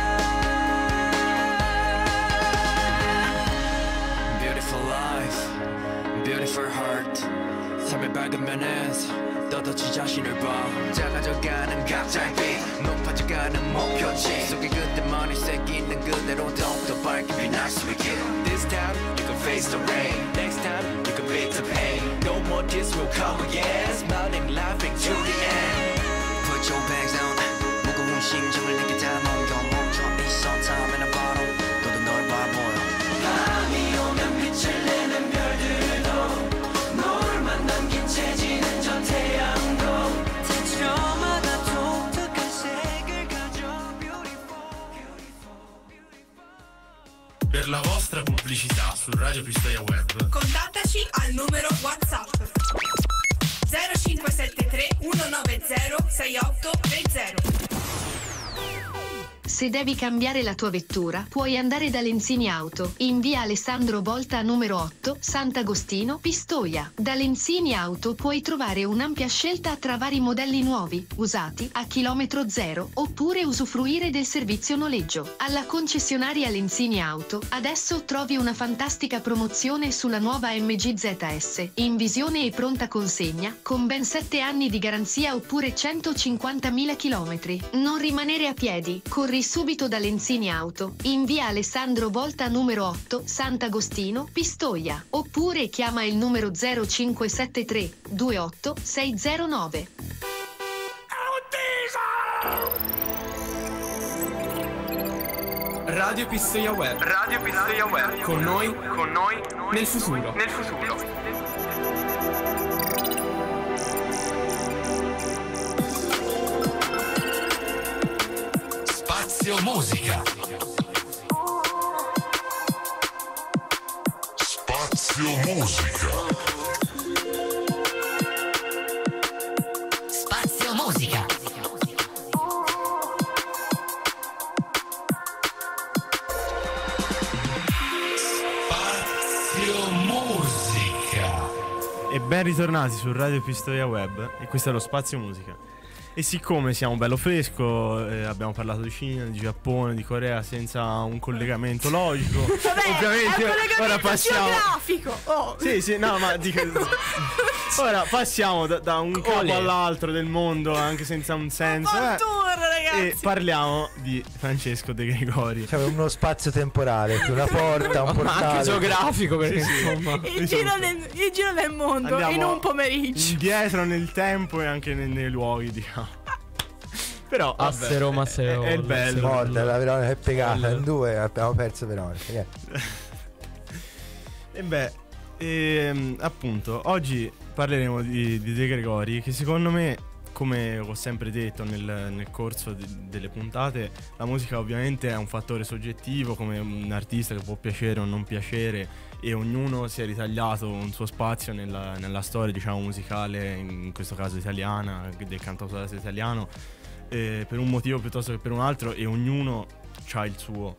Beautiful life, beautiful heart 삶의 밝은 면에서 떠도치 자신을 봐 작아져가는 각자의 빛 높아져가는 목표지 속에 그때만이 새기는 그대로 더욱더 밝게 빛날 수 있게 This time you can face the rain Next time you can beat the pain No more tears will come again Smiling, laughing to the end Put your bags down 무거운 심정을 내게 다 넘겨 멈춰 있어 Time in a bottle 너도 널 바라보여 밤이 오면 빛을 내는 별들도 노을만 남긴 채지는 저 태양도 태초마다 독특한 색을 가져 Beautiful Per la vostra pubblicità su Radio Pistoia Web Contattaci al numero WhatsApp zero cinque sette tre uno nove zero sei otto tre zero. Se devi cambiare la tua vettura, puoi andare da Lenzini Auto, in via Alessandro Volta numero otto, Sant'Agostino, Pistoia. Da Lenzini Auto puoi trovare un'ampia scelta tra vari modelli nuovi, usati, a chilometro zero, oppure usufruire del servizio noleggio. Alla concessionaria Lenzini Auto, adesso trovi una fantastica promozione sulla nuova M G Z S, in visione e pronta consegna, con ben sette anni di garanzia oppure centocinquantamila chilometri. Non rimanere a piedi, corri subito da Lenzini Auto, in via Alessandro Volta numero otto, Sant'Agostino, Pistoia, oppure chiama il numero zero cinque sette tre due otto sei zero nove. Radio Pistoia Web. Radio Pistoia Web. Con noi, con noi, nel futuro. Nel futuro. Spazio Musica. Spazio Musica. Spazio Musica. Spazio Musica. E ben ritornati su Radio Pistoia Web. E questo è lo Spazio Musica. E siccome siamo bello fresco, eh, abbiamo parlato di Cina, di Giappone, di Corea senza un collegamento logico. Vabbè, ovviamente è un collegamento ora passiamo. geografico. Oh. Sì, sì, no, ma dico. Ora passiamo da, da un capo Olè. all'altro del mondo, anche senza un senso. Un eh, tour, ragazzi. E parliamo di Francesco De Gregori. C'è uno spazio temporale, più una porta, un Ma portale. anche geografico, perché Sì, sì. insomma. Il giro, del, il giro del mondo Andiamo in un pomeriggio. indietro nel tempo e anche nei, nei luoghi, diciamo. Però vabbè, Asse Roma, è, Asse è, Roma, è il bello. Morta, la Veronica è piegata Bello. in due, abbiamo perso Veronica. Yeah. E beh, ehm, appunto, oggi parleremo di, di De Gregori, che secondo me, come ho sempre detto nel, nel corso di- delle puntate, la musica ovviamente è un fattore soggettivo, come un artista che può piacere o non piacere, e ognuno si è ritagliato un suo spazio nella, nella storia, diciamo, musicale, in questo caso italiana, del cantautorato italiano, eh, per un motivo piuttosto che per un altro, e ognuno ha il suo.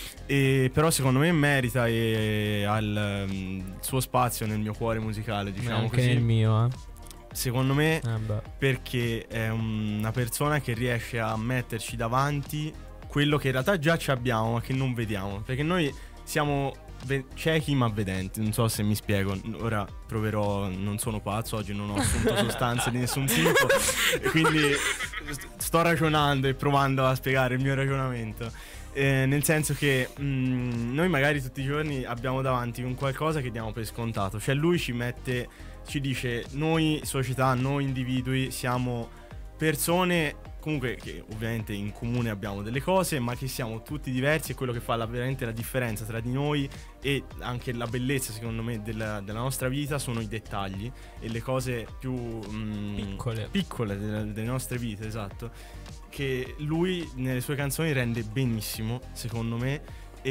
E però secondo me merita e ha il, um, il suo spazio nel mio cuore musicale, diciamo anche così. nel mio, eh. Secondo me Eh beh. perché è una persona che riesce a metterci davanti quello che in realtà già ci abbiamo ma che non vediamo, perché noi siamo ve- ciechi ma vedenti, non so se mi spiego. Ora proverò, non sono pazzo, oggi non ho assunto sostanze di nessun tipo e quindi st- sto ragionando e provando a spiegare il mio ragionamento. Eh, nel senso che mh, noi magari tutti i giorni abbiamo davanti un qualcosa che diamo per scontato, cioè lui ci mette, ci dice: noi società, noi individui siamo persone comunque che ovviamente in comune abbiamo delle cose, ma che siamo tutti diversi, e quello che fa la, veramente la differenza tra di noi e anche la bellezza secondo me della, della nostra vita sono i dettagli e le cose più mh, Piccole. piccole delle, delle nostre vite, esatto, che lui nelle sue canzoni rende benissimo secondo me,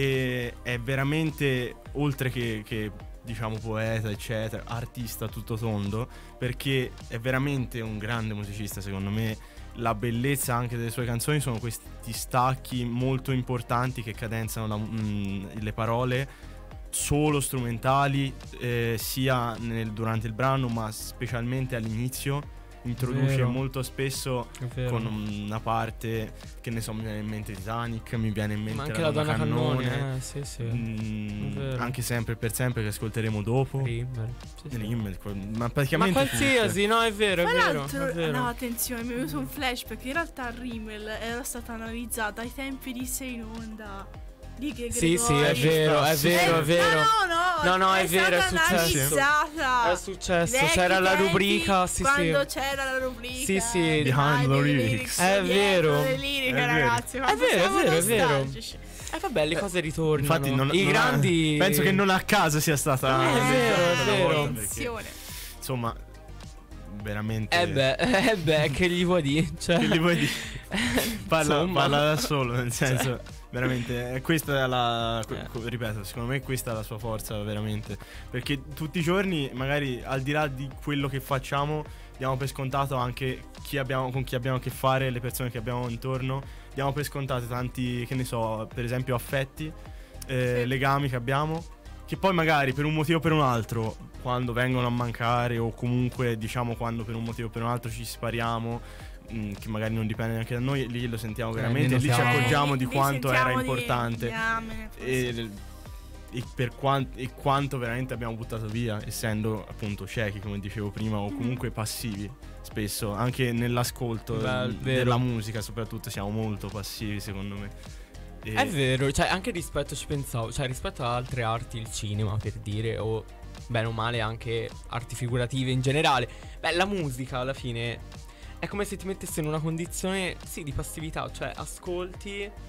e è veramente, oltre che, che diciamo poeta eccetera, artista a tutto tondo, perché è veramente un grande musicista secondo me. La bellezza anche delle sue canzoni sono questi stacchi molto importanti che cadenzano la- mh, le parole solo strumentali, eh, sia nel- durante il brano ma specialmente all'inizio. Introduce Vero. molto spesso È vero. con una parte, che ne so, mi viene in mente Titanic, mi viene in mente Ma anche la donna cannone, eh, sì, sì. Mm, È vero. anche Sempre per sempre, che ascolteremo dopo. Rimmer. Sì, sì. Rimmer, que- ma Ma praticamente qualsiasi, no, è vero, è Tra vero, l'altro, è vero. no, attenzione, mi è venuto un flash perché in realtà Rimmel era stata analizzata ai tempi di Sei in Onda. Di che Sì, sì, è Gregori. vero, è vero, è Eh, vero. No, no, No, no, è è vero, è stata successo. analizzata. È successo, Vecchi c'era la tempi, rubrica, sì, sì. quando c'era la rubrica. Sì, sì. Behind the the lyrics. È dietro vero. le liriche, È vero. ragazzi. È quando vero, è siamo vero, è vero. nostalgici. Eh vabbè, le cose ritornano. Infatti non, I non- grandi penso che non a caso sia stata Eh, è vero, è una vero. volta, perché, Attenzione. insomma, veramente Eh beh, eh beh, che gli vuoi dire? Cioè, che gli vuoi dire? Parla, Insomma. parla da solo, nel senso, veramente, eh, questa è la, que- Eh. co- ripeto, secondo me questa è la sua forza, veramente, perché tutti i giorni, magari al di là di quello che facciamo, diamo per scontato anche chi abbiamo, con chi abbiamo a che fare, le persone che abbiamo intorno, diamo per scontato tanti, che ne so, per esempio affetti, eh, Sì. legami che abbiamo, che poi magari per un motivo o per un altro, quando vengono a mancare, o comunque diciamo quando per un motivo o per un altro ci spariamo, mh, che magari non dipende neanche da noi, lì lo sentiamo veramente, lì lì ci notiamo. accorgiamo Eh, di lì quanto sentiamo era di- importante diamine, e, e per quanto, e quanto veramente abbiamo buttato via, essendo appunto ciechi, come dicevo prima, o comunque passivi spesso, anche nell'ascolto Beh, del- vero. della musica soprattutto siamo molto passivi secondo me. E- è vero, cioè anche rispetto, ci pensavo, cioè rispetto a altre arti, il cinema per dire, o bene o male anche arti figurative in generale. Beh, la musica alla fine è come se ti mettesse in una condizione, sì, di passività, cioè ascolti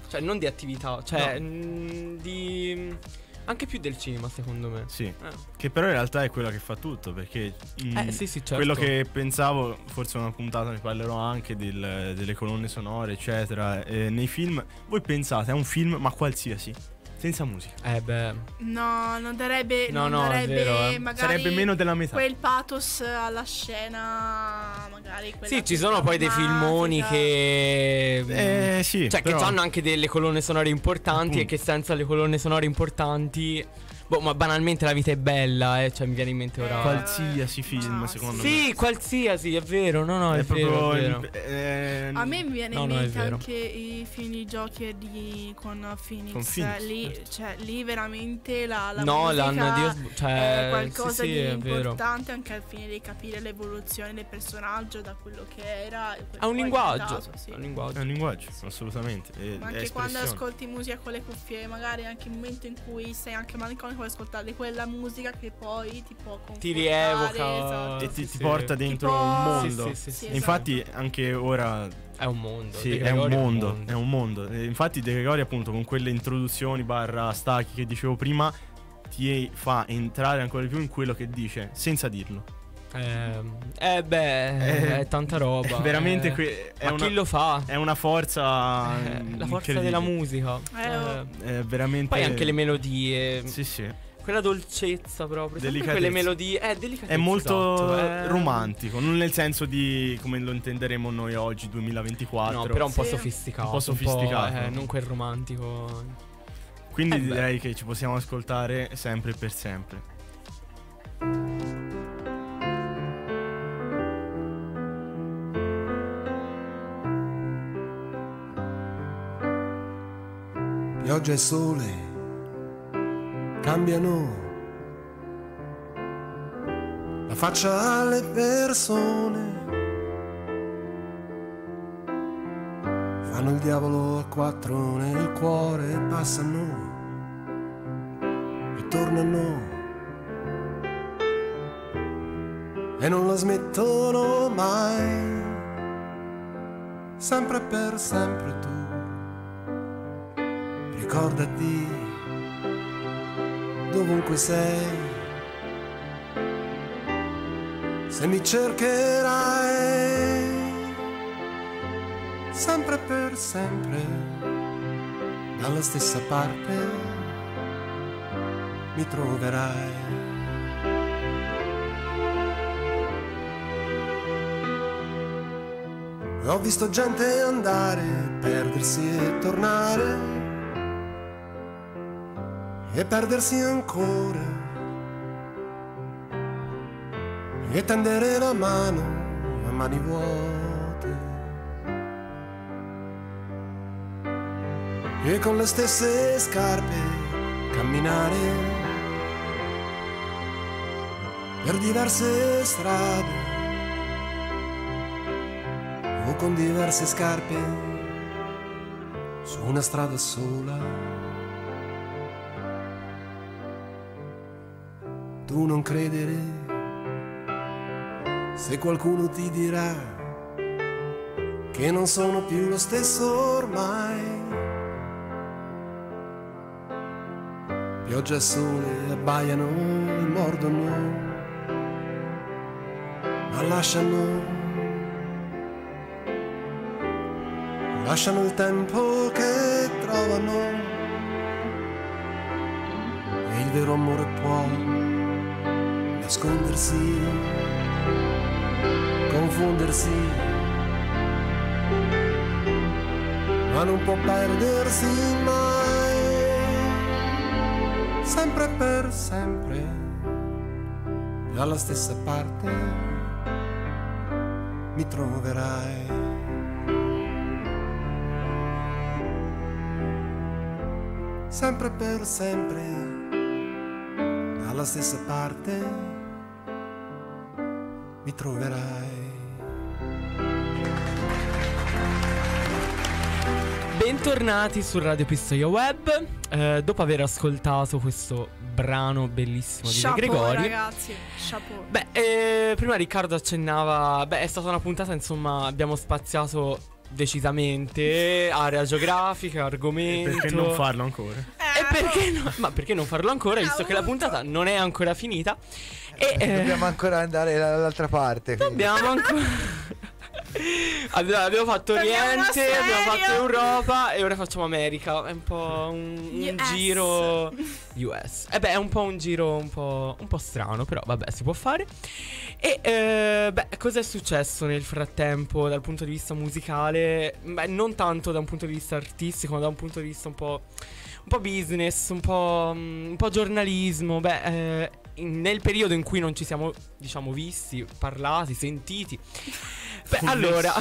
Cioè non di attività, cioè mh, di... anche più del cinema secondo me. Sì, Eh. che però in realtà è quella che fa tutto, perché mm, Eh, sì, sì, certo. quello che pensavo, forse una puntata ne parlerò anche del- delle colonne sonore eccetera, eh, nei film, voi pensate a un film ma qualsiasi, senza musica, Eh beh, No, non darebbe, No, non no, è darebbe vero, eh. magari sarebbe meno della metà. quel pathos alla scena, magari quella sì, ci più sono poi dei drammatica. filmoni che Eh sì, cioè però- che hanno anche delle colonne sonore importanti Appunto. e che senza le colonne sonore importanti, boh, ma banalmente La vita è bella, eh, cioè mi viene in mente ora. qualsiasi film secondo me. Sì, qualsiasi, è vero, no, no, è, È proprio vero, è vero. il- eh, A me mi viene No, in no, è mente vero. anche i film di Joker di, con Phoenix, Con Phoenix, lì, certo. cioè, lì veramente la, la Nolan, musica Dio- cioè, è qualcosa sì, sì, di è vero. importante anche al fine di capire l'evoluzione del personaggio da quello che era e quello Ha un poi è linguaggio, diventato, sì. ha un linguaggio. È un linguaggio, assolutamente. È, Ma è anche quando espressione. ascolti musica con le cuffie, magari anche il momento in cui sei anche malinconico, puoi ascoltare quella musica che poi ti può confortare, Ti rievoca esatto. E ti, Sì, ti sì. porta dentro Tipo- un mondo. Sì, sì, sì, sì, E infatti anche ora È un mondo. sì, De è un Gregori mondo, è un mondo. E infatti De Gregori appunto con quelle introduzioni barra stacchi che dicevo prima ti fa entrare ancora di più in quello che dice senza dirlo. Eh, eh beh, Eh, è tanta roba. è veramente eh. que- è Ma una- chi lo fa? È una forza Eh, la forza incredibile. della musica. Eh, oh. Eh, È veramente Poi anche le melodie. Sì, sì. Quella dolcezza proprio. Sempre Delicatezza. quelle melodie. Eh, delicatezza. È molto esatto, eh. romantico, non nel senso di come lo intenderemo noi oggi duemilaventiquattro. No, però un po' Sì. sofisticato. Un po' sofisticato. eh, non quel romantico. Quindi Eh beh. direi che ci possiamo ascoltare sempre e per sempre. Pioggia e sole cambiano la faccia alle persone, fanno il diavolo a quattro nel cuore, passano e tornano e non la smettono mai, sempre per sempre tu. Ricordati dovunque sei, se mi cercherai, sempre per sempre, dalla stessa parte mi troverai. Ho visto gente andare, perdersi e tornare, e perdersi ancora, e tendere la mano a mani vuote, e con le stesse scarpe camminare per diverse strade, o con diverse scarpe su una strada sola. Tu non credere se qualcuno ti dirà che non sono più lo stesso ormai. Pioggia e sole abbaiano e mordono, ma lasciano, lasciano il tempo che trovano, e il vero amore può nascondersi, confondersi, ma non può perdersi mai, sempre per sempre, dalla stessa parte mi troverai. Sempre per sempre, dalla stessa parte mi troverai. Bentornati su Radio Pistoia Web. Eh, dopo aver ascoltato questo brano bellissimo di De Chapeau, Gregori, ragazzi, chapeau. beh, eh, prima Riccardo accennava, beh, è stata una puntata, insomma, abbiamo spaziato decisamente. Area geografica, argomento. Perché non farlo ancora? E perché no? Ma perché non farlo ancora, visto che la puntata non è ancora finita? E Eh, eh, dobbiamo ancora andare dall'altra parte. quindi. dobbiamo ancora. Allora, abbiamo fatto Parliamo Oriente, serio? abbiamo fatto Europa e ora facciamo America. È un po' un, un U S. giro U S. E beh, è un po' un giro un po', un po' strano, però vabbè, si può fare. E eh, beh, cosa è successo nel frattempo dal punto di vista musicale? Beh, non tanto da un punto di vista artistico, ma da un punto di vista un po', un po' business, un po', un po' giornalismo. Beh, eh, in- nel periodo in cui non ci siamo, diciamo, visti, parlati, sentiti. Beh, allora,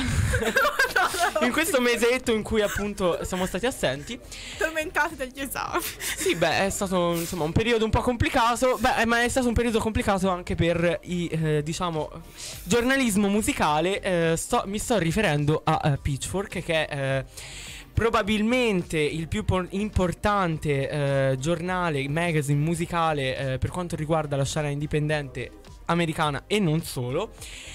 in questo mesetto in cui appunto siamo stati assenti, Tormentati dagli esami. sì, beh, è stato insomma un periodo un po' complicato. Beh, ma è stato un periodo complicato anche per i, eh, diciamo, giornalismo musicale. Eh, sto- mi sto riferendo a eh, Pitchfork, che è eh, probabilmente il più po- importante eh, giornale, magazine musicale eh, per quanto riguarda la scena indipendente americana e non solo.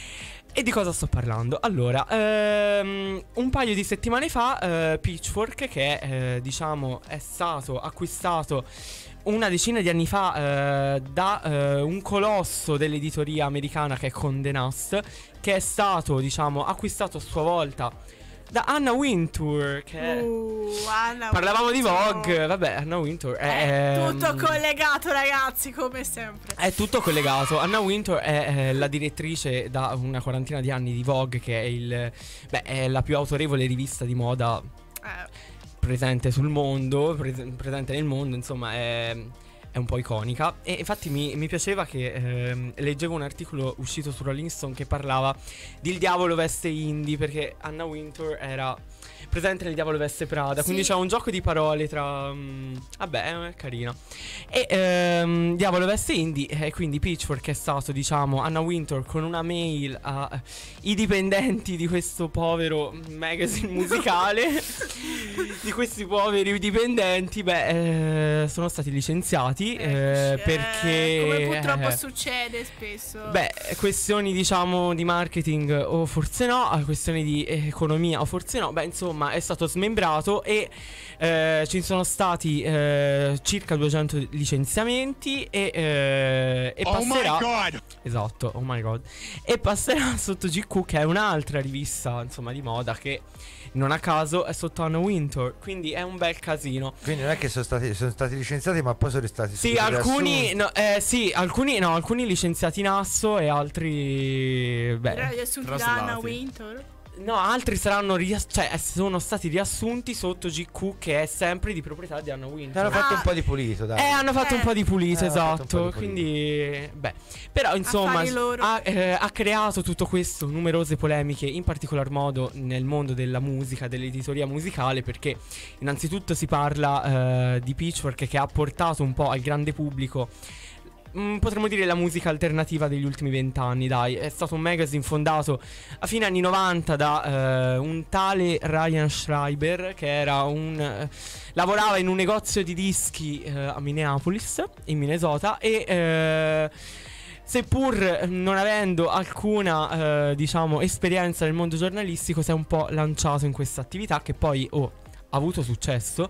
E di cosa sto parlando? Allora, ehm, un paio di settimane fa eh, Pitchfork, che eh, diciamo è stato acquistato una decina di anni fa eh, da eh, un colosso dell'editoria americana che è Condé Nast, che è stato, diciamo, acquistato a sua volta da Anna Wintour, che è- Uh, Anna parlavamo di Wintour. Vogue. Vabbè, Anna Wintour è, È tutto ehm, collegato, ragazzi, come sempre. È tutto collegato. Anna Wintour è eh, la direttrice da una quarantina di anni di Vogue, che è il beh, è la più autorevole rivista di moda Eh, presente sul mondo, pre- presente nel mondo, insomma, è, è un po' iconica. E infatti mi, mi piaceva che ehm, leggevo un articolo uscito su Rolling Stone che parlava di Il diavolo veste indie, perché Anna Wintour era presente nel Diavolo veste Prada, Sì. quindi c'è un gioco di parole tra mm, vabbè, è carina. E ehm, Diavolo veste indie, e quindi Pitchfork è stato, diciamo, Anna Wintour con una mail ai dipendenti di questo povero magazine musicale. Di questi poveri dipendenti, beh, eh, sono stati licenziati eh, perché come purtroppo eh, succede spesso. beh, questioni, diciamo, di marketing o forse no, questioni di economia o forse no. Beh, insomma, è stato smembrato e eh, ci sono stati eh, circa duecento licenziamenti e, eh, e Oh my passerà God! Esatto, oh my god. E passerà sotto G Q, che è un'altra rivista, insomma, di moda, che non a caso è sotto Anna Wintour. Quindi è un bel casino. Quindi non è che sono stati, sono stati licenziati, ma poi sono restati Sì, subito alcuni riassunti. no, eh, sì, alcuni no, alcuni licenziati in asso e altri beh, Però gli assunti da traslati. Anna Wintour. No, altri saranno riass- cioè sono stati riassunti sotto G Q, che è sempre di proprietà di Anna Wintour. Hanno fatto Ah. un po' di pulito, dai. Eh, hanno fatto Eh. un po' di pulito, Eh, hanno fatto un esatto. po' di pulito. Quindi, beh, però insomma Affari loro. ha, eh, ha creato tutto questo, numerose polemiche, in particolar modo nel mondo della musica, dell'editoria musicale, perché innanzitutto si parla eh, di Pitchfork, che ha portato un po' al grande pubblico, mm, potremmo dire, la musica alternativa degli ultimi vent'anni, dai. È stato un magazine fondato a fine anni novanta da eh, un tale Ryan Schreiber, che era un eh, lavorava in un negozio di dischi eh, a Minneapolis, in Minnesota, e eh, seppur non avendo alcuna eh, diciamo esperienza nel mondo giornalistico, si è un po' lanciato in questa attività, che poi oh, ha avuto successo.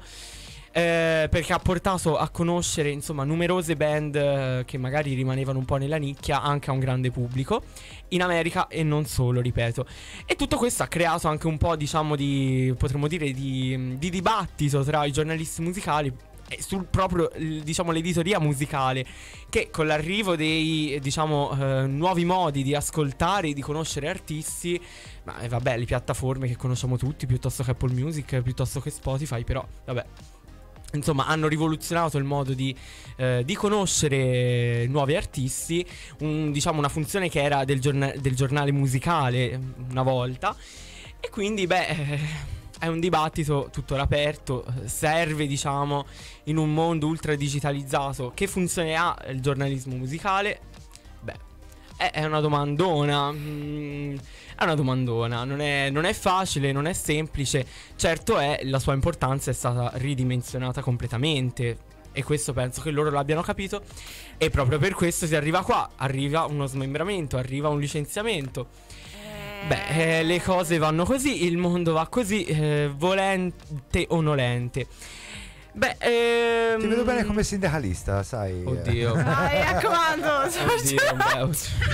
Eh, perché ha portato a conoscere, insomma, numerose band eh, che magari rimanevano un po' nella nicchia anche a un grande pubblico in America e non solo, ripeto. E tutto questo ha creato anche un po', diciamo, di, potremmo dire, di, di dibattito tra i giornalisti musicali e sul proprio, l- diciamo, l'editoria musicale, che con l'arrivo dei, diciamo, eh, nuovi modi di ascoltare e di conoscere artisti, ma eh, vabbè, le piattaforme che conosciamo tutti, piuttosto che Apple Music, piuttosto che Spotify, però vabbè, insomma, hanno rivoluzionato il modo di, eh, di conoscere nuovi artisti, un- diciamo una funzione che era del, giorna- del giornale musicale una volta. E quindi, beh, eh, è un dibattito tuttora aperto. Serve, diciamo, in un mondo ultra digitalizzato, che funzione ha il giornalismo musicale? Beh, è, è una domandona. mm, È una domandona, non è, non è facile, non è semplice. Certo è, la sua importanza è stata ridimensionata completamente, e questo penso che loro l'abbiano capito, e proprio per questo si arriva qua, arriva uno smembramento, arriva un licenziamento. Beh, eh, le cose vanno così, il mondo va così, eh, volente o nolente. Beh, ehm... ti vedo bene come sindacalista, sai. Oddio. Dai, raccomando. Oddio, beh,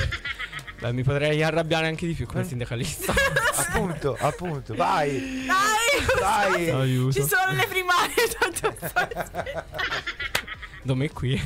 beh, mi potrei arrabbiare anche di più come sindacalista. appunto, appunto, vai. Dai, Dai. Aiuto. ci sono le primarie. Dove è qui?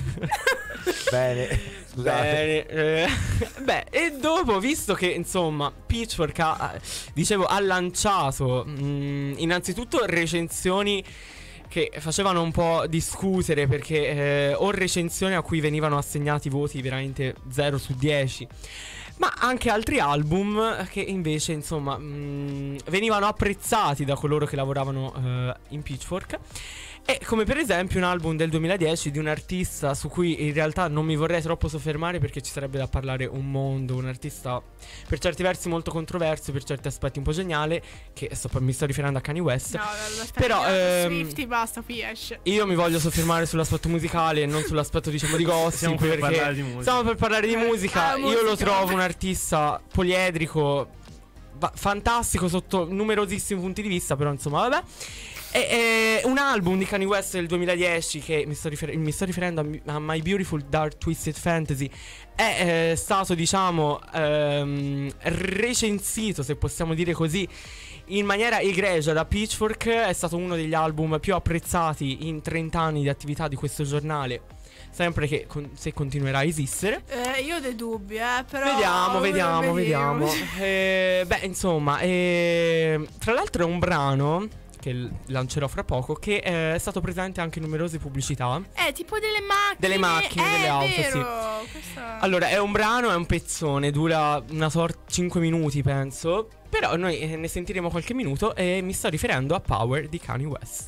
Bene, scusate. Bene, eh, beh, e dopo, visto che insomma Pitchfork ha, dicevo, ha lanciato mh, innanzitutto recensioni che facevano un po' discutere, perché eh, o recensioni a cui venivano assegnati voti veramente zero su dieci, ma anche altri album che invece insomma mh, venivano apprezzati da coloro che lavoravano eh, in Pitchfork. E come per esempio un album del duemiladieci di un artista su cui in realtà non mi vorrei troppo soffermare, perché ci sarebbe da parlare un mondo. Un artista per certi versi molto controverso, per certi aspetti un po' geniale, che sto, mi sto riferendo a Kanye West. No, aspetta, però ehm, Swiftie, basta, qui esce. io mi voglio soffermare sull'aspetto musicale e non sull'aspetto, diciamo, di gossip. Stiamo per perché parlare di musica. Stiamo per parlare di Eh, musica. ah, Io musica. lo trovo un artista poliedrico, va- fantastico sotto numerosissimi punti di vista, però insomma vabbè. E, e, un album di Kanye West del duemiladieci, che mi sto, rifer- mi sto riferendo a, a My Beautiful Dark Twisted Fantasy, è eh, stato, diciamo, ehm, recensito, se possiamo dire così, in maniera egregia da Pitchfork. È stato uno degli album più apprezzati in trenta anni di attività di questo giornale, sempre che con- se continuerà a esistere. Eh, io ho dei dubbi, eh, però. Vediamo, vediamo, vediamo. Eh, beh, insomma, eh, tra l'altro è un brano che l- lancerò fra poco, che eh, è stato presente anche in numerose pubblicità. Eh, tipo delle macchine. Delle macchine, eh, delle auto, vero. sì. Questa... Allora, è un brano, è un pezzone, dura una sorta cinque minuti, penso. Però noi eh, ne sentiremo qualche minuto, e mi sto riferendo a Power di Kanye West.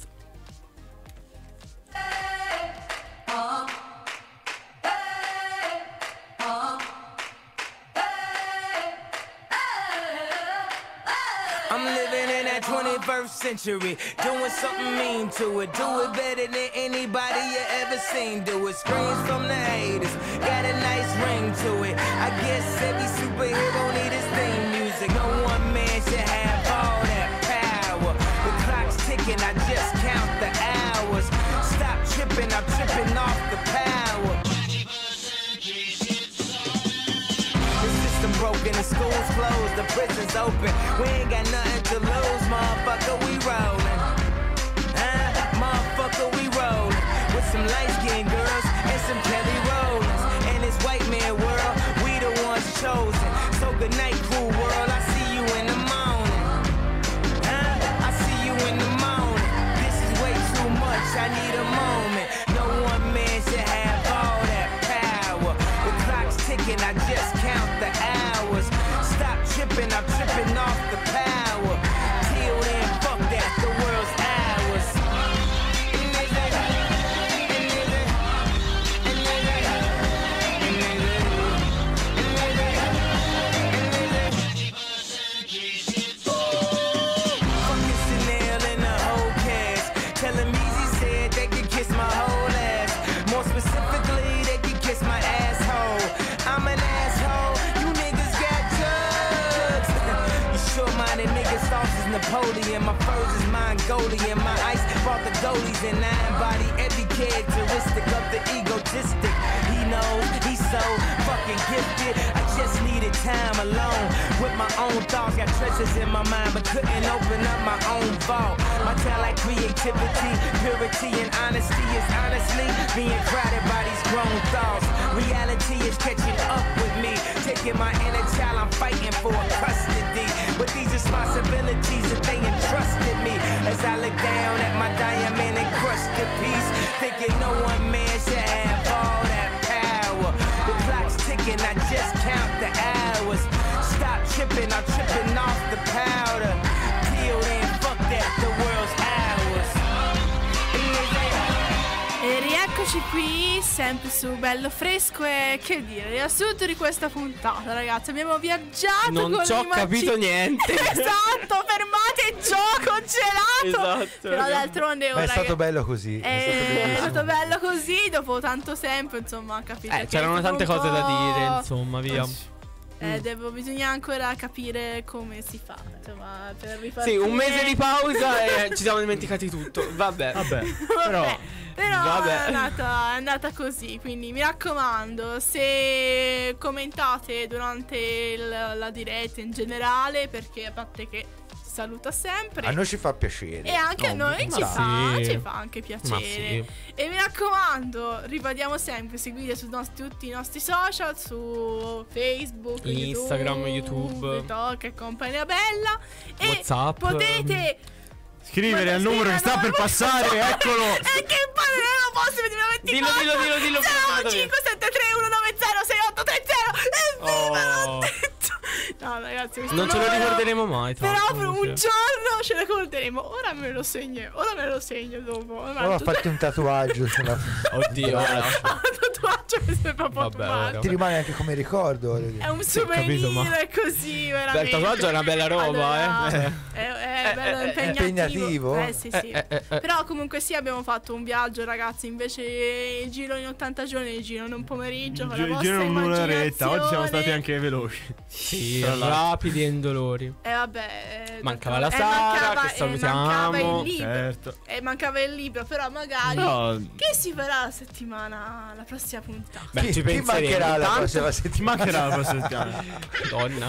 I'm living in that twenty-first century, doing something mean to it. Do it better than anybody you ever seen. Do it. Screams from the haters, got a nice ring to it. I guess every superhero need his theme music. No one man should have all that power. The clock's ticking, I just count the hours. Stop tripping, I'm tripping off the power. The system broken, the school's closed, the prison's open. We ain't got nothing to lose, motherfucker, we rollin'. Huh? Motherfucker, we rollin'. With some light-skinned girls and some Kelly Rollins. In this white man world, we the ones chosen. So good night, cool world, I see you in the morning. Huh? I see you in the morning. This is way too much, I need a moment. No one man should have all that power. The clock's ticking, I just count the hours. Stop tripping, I'm tripping off the power. Till then, fuck that, the world's ours. Fucking Chanel and the whole cast. Tell him Easy said they could kiss my whole ass. More specifically, they could kiss my asshole. I'm an asshole, you niggas got drugs. You sure-minded niggas, sauce is Napoleon. My furs is Mongolian. My ice brought the goalies, and I embody every characteristic of the egotistic. He knows he's so fucking gifted. I just needed time alone with my own thoughts. Got treasures in my mind, but couldn't open up my own vault. My talent, creativity, purity, and honesty is honestly being crowded by these grown thoughts. Reality is catching up with me, taking my inner child. I'm fighting for custody with these responsibilities that they entrusted me. As I look down at my diamond and crusted piece, thinking no one man should have all that power. The clock's ticking, I just count the hours. Stop tripping, I'm tripping off the powder. Till then, fuck that, the world's ours. E rieccoci qui, sempre su Bello Fresco. E che dire, riassunto di questa puntata, ragazzi. Abbiamo viaggiato Non con ci ho l'immagine- capito niente. Esatto, fermate il gioco, gelato. Esatto. Però d'altronde Ma è ora stato che- bello così. È stato Eh, è bellissimo. stato bello così, dopo tanto tempo, insomma, ho capito. Eh, che c'erano è stato tante un cose da po'- dire, insomma, via. Eh, Eh, devo, bisogna ancora capire come si fa, insomma, per ripartire. Sì, un mese di pausa e ci siamo dimenticati tutto. Vabbè. Vabbè, però Però Vabbè. è andata, è andata così, quindi mi raccomando, se commentate durante il- la diretta in generale, perché a parte che si saluta sempre, A noi ci fa piacere. e anche a No, noi ci ma fa, sì. ci fa anche Ma piacere. sì. E mi raccomando, ribadiamo sempre, seguite su nos- tutti i nostri social, su Facebook, Instagram, YouTube. TikTok e compagnia bella. E WhatsApp. potete scrivere al numero che sta per passare, eccolo. e che poi non lo posso mi dimenticato. Dillo, dillo, dillo, dillo, zero cinque sette tre uno nove zero sei otto tre zero. Evviva, l'ho Oh. detto. No, ragazzi, questo Non ce lo numero- ricorderemo mai. tra Però l'altro, per un sì. giorno ce ne ricorderemo. Ora me lo segno. Ora me lo segno dopo. Ora a farti un tatuaggio sulla... Oddio, ora. tatuaggio mi sembra proprio Vabbè, male. ora. Ti rimane anche come ricordo. voglio dire. È un Sì, ho capito, souvenir ma- così, veramente. Beh, il tatuaggio è una bella roba, Allora, eh. È, è bello eh, eh, impegnativo. impegnativo? Eh sì, sì. Eh, eh, eh. Però comunque sì, abbiamo fatto un viaggio, ragazzi. Invece il giro in ottanta giorni, il giro in un pomeriggio. Con la Gi- vostra Girano un'oretta. immaginazione. Oggi siamo stati anche veloci. Sì, Tra l'altro. rapidi e indolori. E vabbè. eh, Mancava la eh, Sara, mancava- che eh, salutiamo. mancava il libro. Certo. E mancava il libro, però magari. No. Che si farà la settimana, la prossima puntata? Beh, Chi, ci chi penseremo. mancherà la Intanto- prossima Ti settimana? mancherà la prossima settimana. Donna.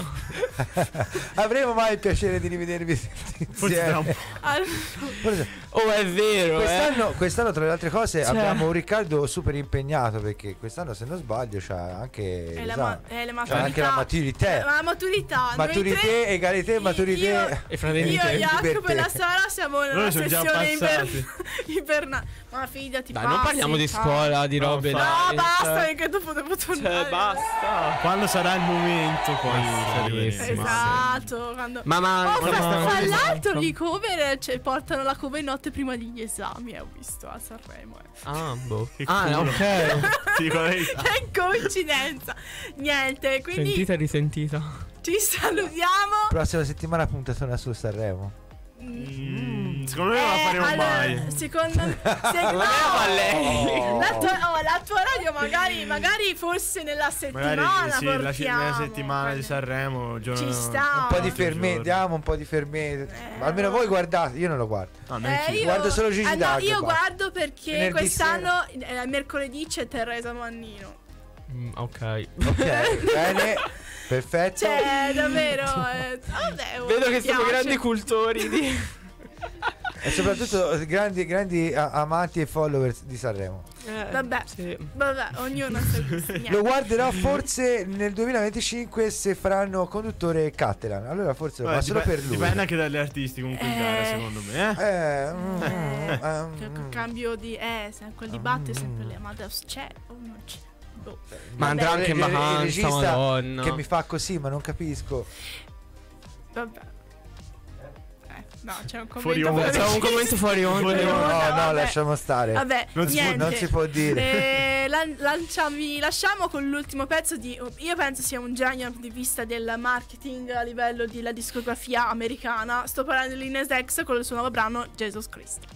Avremo mai il piacere di rivedervi Forse tra un insieme? po'. Al- Forse- Oh, è vero, Quest'anno, quest'anno, tra le altre cose, Cioè. abbiamo un Riccardo super impegnato perché quest'anno, se non sbaglio, c'ha anche, è la, esame. ma- è la C'ha maturità. anche la maturità. Ma la maturità. noi Maturité, tre- egalité, io- maturité. E Io, fratelli io te. Jacopo libertà. e la Sara siamo nella Loro sono già sessione passati. iberna. Ma fidati, Dai, passi, non parliamo di fa- scuola, di No, robe. fa- No, dai, basta, cioè. perché dopo devo tornare. Cioè, basta. Quando sarà il momento, poi Ma ci sì, arriveremo. sì, Esatto. Quando... Ma ma, Oh, fra, ma- fra l'altro ma- gli cover cioè, portano la cover notte prima degli esami, eh, ho visto a Sanremo. eh. Ah, boh. Che Ah, culo. ok. Ti dico la verità. Che coincidenza. Niente, quindi Sentita e risentita. ci salutiamo. Prossima settimana puntatona su Sanremo. Mm, secondo me non la Eh, faremo allora, mai. Secondo me se- Non no, a lei. la, tua, oh, la tua radio magari, magari forse nella settimana Magari sì, la, ci- portiamo, la settimana di quelle- Sanremo giorno- Ci sta. Un po' di tutti i fermete, giorni. diamo un po' di fermete. Eh, Almeno voi guardate, io non lo guardo. No, Eh, neanche io. io, Guardo solo Gigi eh, no, D'Agostino, io basta. guardo perché Venerdì quest'anno eh, mercoledì c'è Teresa Mannino. Mm, ok. Ok, bene, perfetto. Cioè, davvero. eh, vabbè, oh, Vedo che mi siamo piace. grandi cultori di. E soprattutto grandi, grandi a- amanti e followers di Sanremo. Vabbè, Sì. vabbè, ognuno sa gusti, Lo niente. guarderò forse nel duemilaventicinque se faranno conduttore Catalan. Allora forse lo Vabbè, fa solo dipe- per lui. Dipende anche dagli artisti comunque in gara, Eh. secondo me. Eh? Eh, mm, mm, Cioè, mm. cambio di. Eh, se quel dibattito è sempre lì. Amadeus c'è o non c'è? Boh. Ma andrà Vabbè, anche in Il- il- il vacanza, regista madonna. che mi fa così, ma non capisco. Vabbè. Eh, no, c'è un commento Fuori onda. fuori- C'è un commento fuori onda. Fuori No, onda. no, vabbè. lasciamo stare. Vabbè, non, si può, niente. non si può dire. Eh, lan- lancia- vi lasciamo con l'ultimo pezzo di. Io penso sia un genio di vista del marketing a livello della discografia americana. Sto parlando di Lil Nas X con il suo nuovo brano Jesus Christ.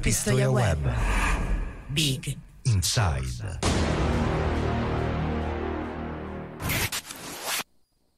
Pistoia Web. Big Inside.